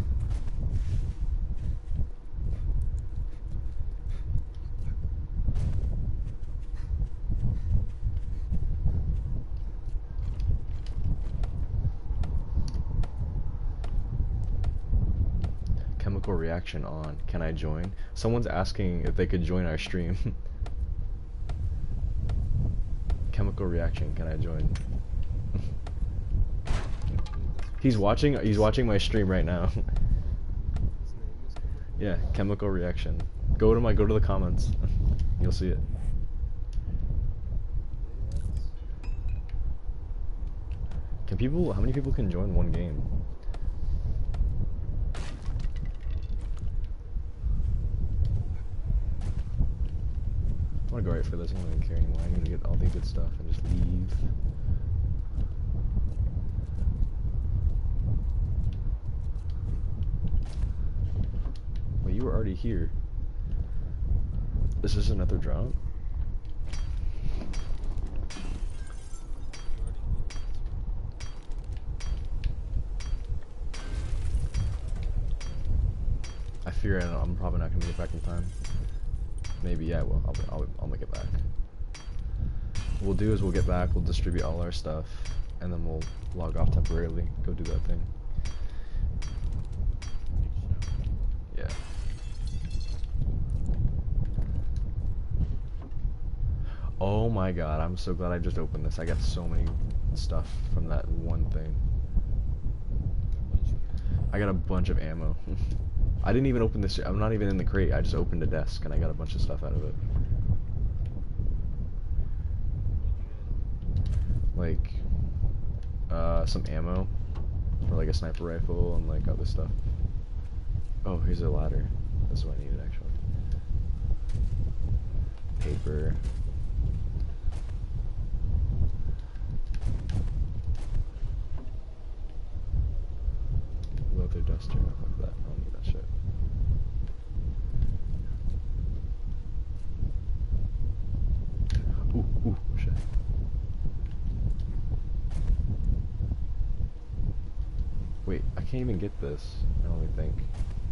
Chemical reaction on. Can I join? Someone's asking if they could join our stream. Chemical reaction, can I join? He's watching my stream right now. His name is coming. Yeah, chemical reaction. Go to the comments. You'll see it. How many people can join one game? I'm gonna go right for this. I don't even care anymore. I need to get all the good stuff and just leave. Wait, you were already here. Is this another drop? You already did. I fear I'm probably not gonna get back in time. Maybe, yeah, well, I'll make it back. What we'll do is we'll get back, we'll distribute all our stuff, and then we'll log off temporarily, go do that thing. Yeah. Oh my god, I'm so glad I just opened this. I got so many stuff from that one thing. What'd you get? I got a bunch of ammo. I didn't even open this. I'm not even in the crate. I just opened a desk and I got a bunch of stuff out of it. What'd you Like, some ammo for like a sniper rifle and like other stuff. Oh, here's a ladder. That's what I needed actually. Paper. Leather duster. Fuck that. I don't need that shit. Ooh, shit. Wait, I can't even get this. I don't even think.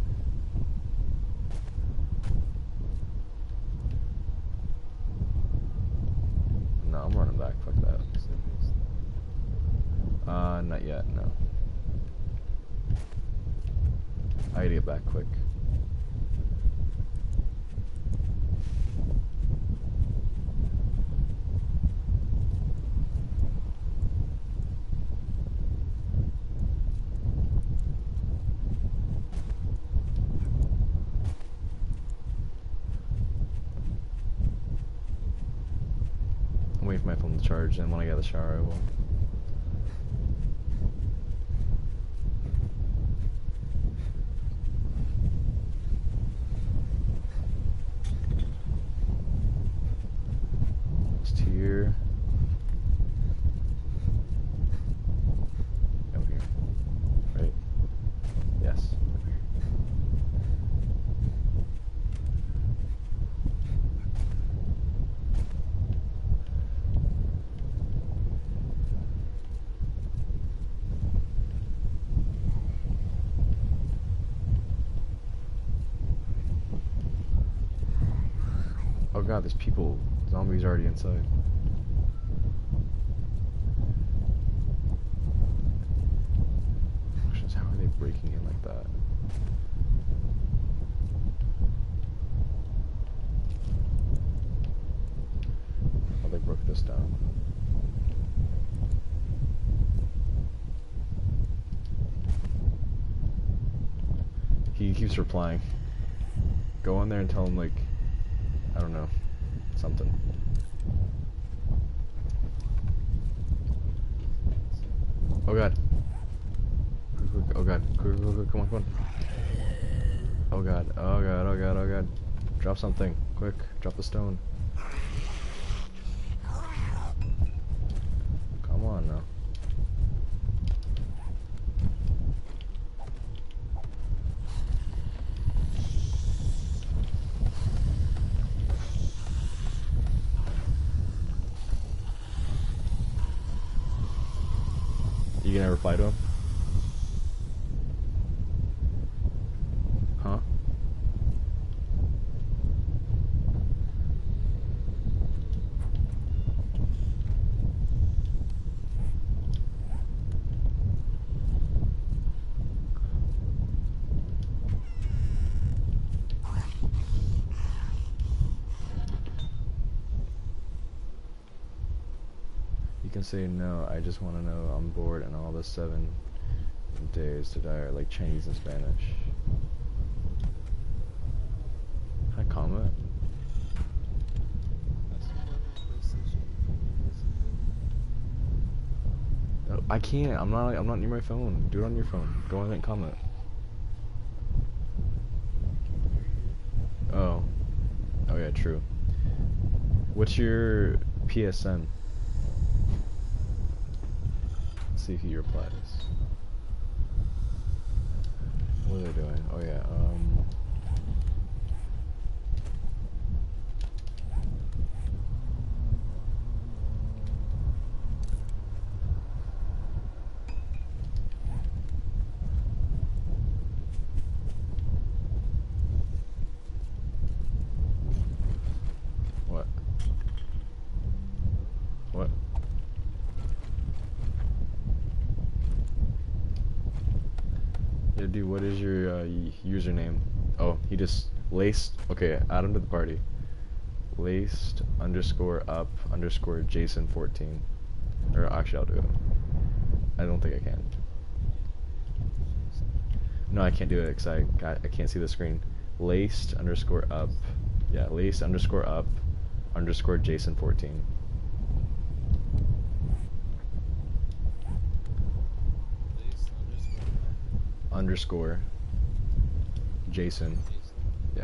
No, I'm running back. Fuck that. Not yet. No. I gotta get back quick. I'm waiting for my phone to charge, and when I get the shower, I will. Just here. Over here. god, there's people. Zombies already inside. Questions, how are they breaking in like that? Oh, they broke this down. He keeps replying. Go in there and tell him, like, I don't know, something. Oh god. Quick, oh god. Quick, come on, come on. Oh god, oh god, oh god, oh god. Drop something. Quick, drop the stone. Come on now. You gonna reply to him? Huh? You can say no, I just want to know I'm bored and all the 7 days to die are like Chinese and Spanish. Can I comment? No, I can't. I'm not near my phone. Do it on your phone. Go on and comment. Oh. Oh yeah, true. What's your PSN? Let's see if he replies. What are they doing? Oh yeah, what? What? Yeah, dude, what is your username? Oh, he just laced. Okay, add him to the party. Laced _up_ Jason 14. Or actually, I'll do it. I don't think I can. No, I can't do it because I can't see the screen. Laced _up. Yeah, laced _up_ Jason 14. Underscore Jason. Yeah.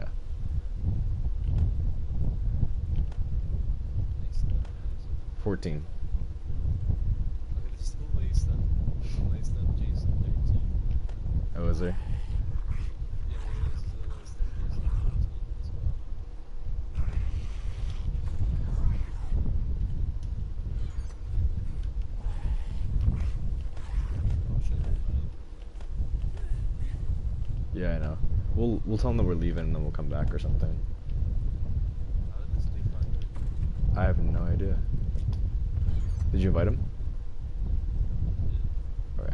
$14. Okay, there's still laced up Jason 13. Oh, is there? Yeah, there's still laced up Jason 13 as well. Oh shit, Yeah, I know. We'll tell them that we're leaving and then we'll come back or something. how did this dude find it? I have no idea. Did you invite him? Okay.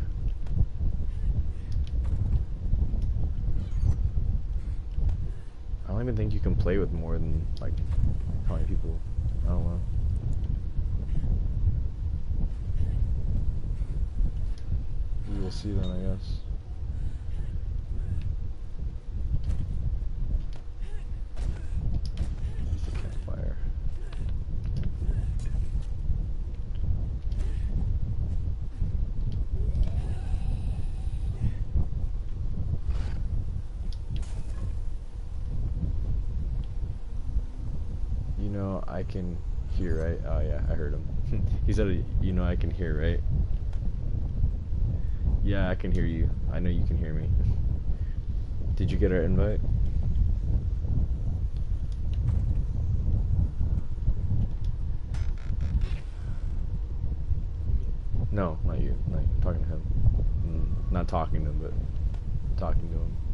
I don't even think you can play with more than like how many people? I don't know. We will see then, I guess. Use the campfire. You know, I can hear, right? Oh yeah, I heard him. He said, you know, I can hear, right? Yeah, I can hear you. I know you can hear me. Did you get our invite? No, not you. Not you. I'm talking to him. Not talking to him, but talking to him.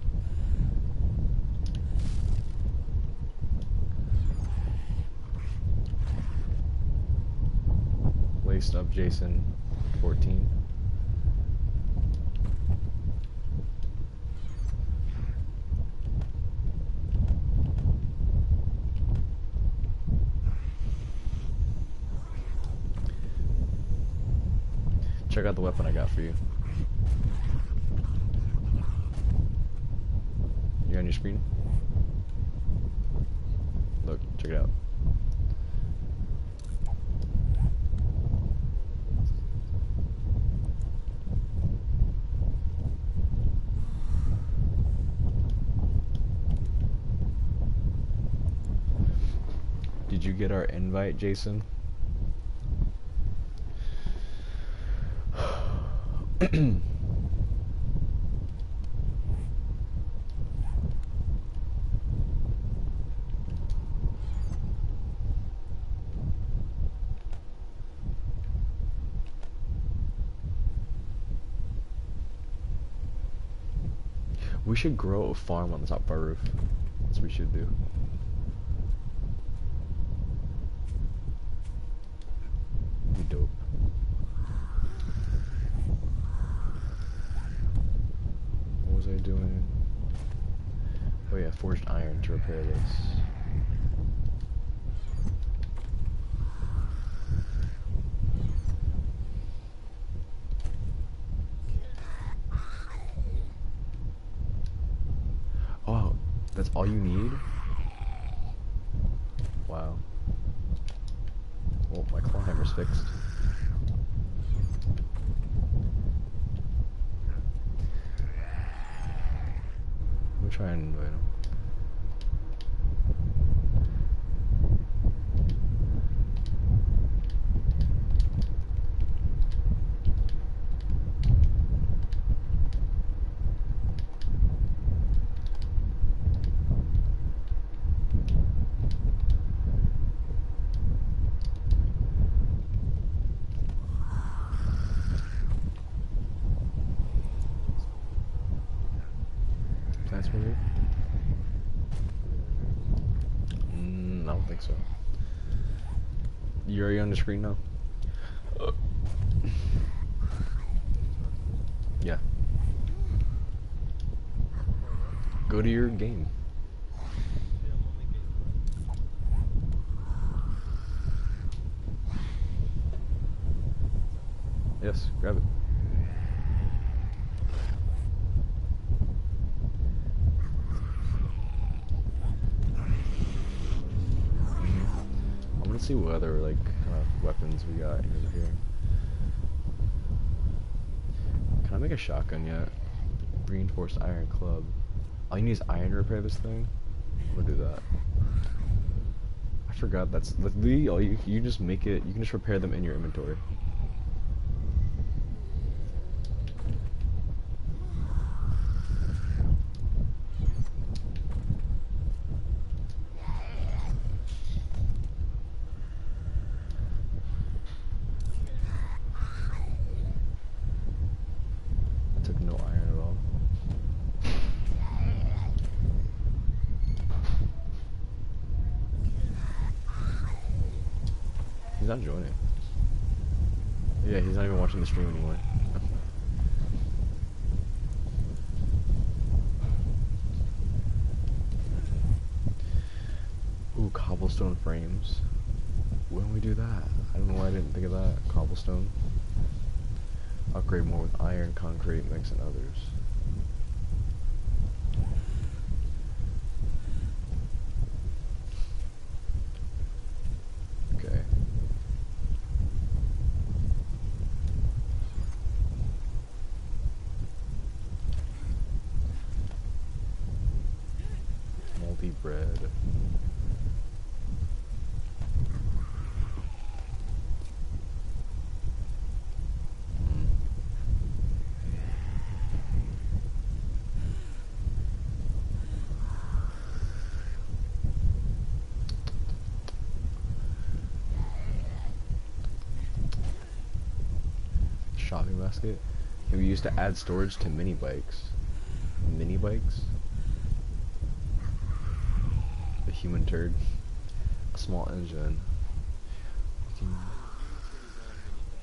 Laced up Jason 14. Check out the weapon I got for you. You on your screen? Look, check it out. Did you get our invite, Jason? We should grow a farm on the top of our roof. That's what we should do. Be dope. What was I doing? Oh yeah, forged iron to repair this. Oh, that's all you need? Wow. Well, my claw hammer's fixed. Let me try and invite him. That's weird. I don't think so. You already on the screen now? Yeah. Go to your game. Yeah, I'm only getting Yes, grab it. I'm gonna see what other like weapons we got over here. Can I make a shotgun yet? Reinforced iron club. All you need is iron to repair this thing. I'm gonna do that. I forgot that's literally all you just make it. You can just repair them in your inventory. Took no iron at all. He's not joining. Yeah, he's not even watching the stream anymore. Ooh, cobblestone frames. When we do that? I don't know why I didn't think of that. Cobblestone. Upgrade more with iron, concrete, mix, and others. Okay. Moldy bread. Shopping basket can be used to add storage to mini bikes. Mini bikes? A human turd. A small engine.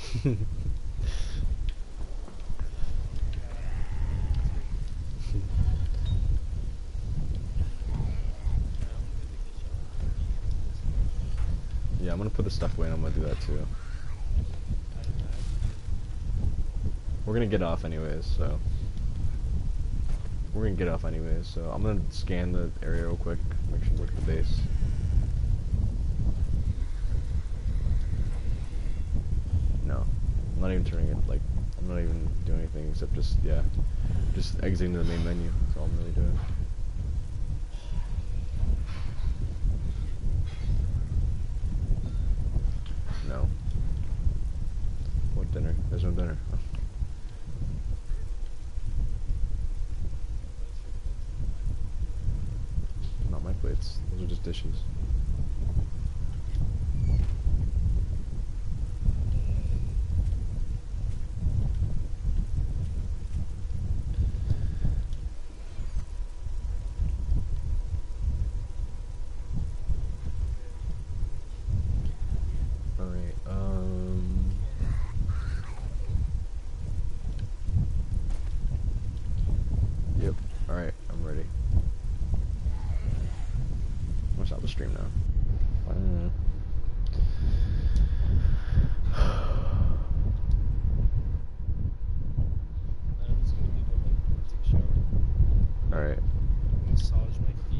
Yeah, I'm gonna put the stuff away and I'm gonna do that too. We're gonna get off anyways, so. We're gonna get off anyways, so I'm gonna scan the area real quick, make sure we look at the base. No. I'm not even turning it, like, I'm not even doing anything except just, yeah. Just exiting the main menu, that's all I'm really doing. No. What dinner? There's no dinner. Oh. Not my plates. Those are just dishes. Alright, Yep. Alright, I'm ready. I'm gonna stop the stream now. I'm just gonna go like take a shower. Alright. Massage my feet.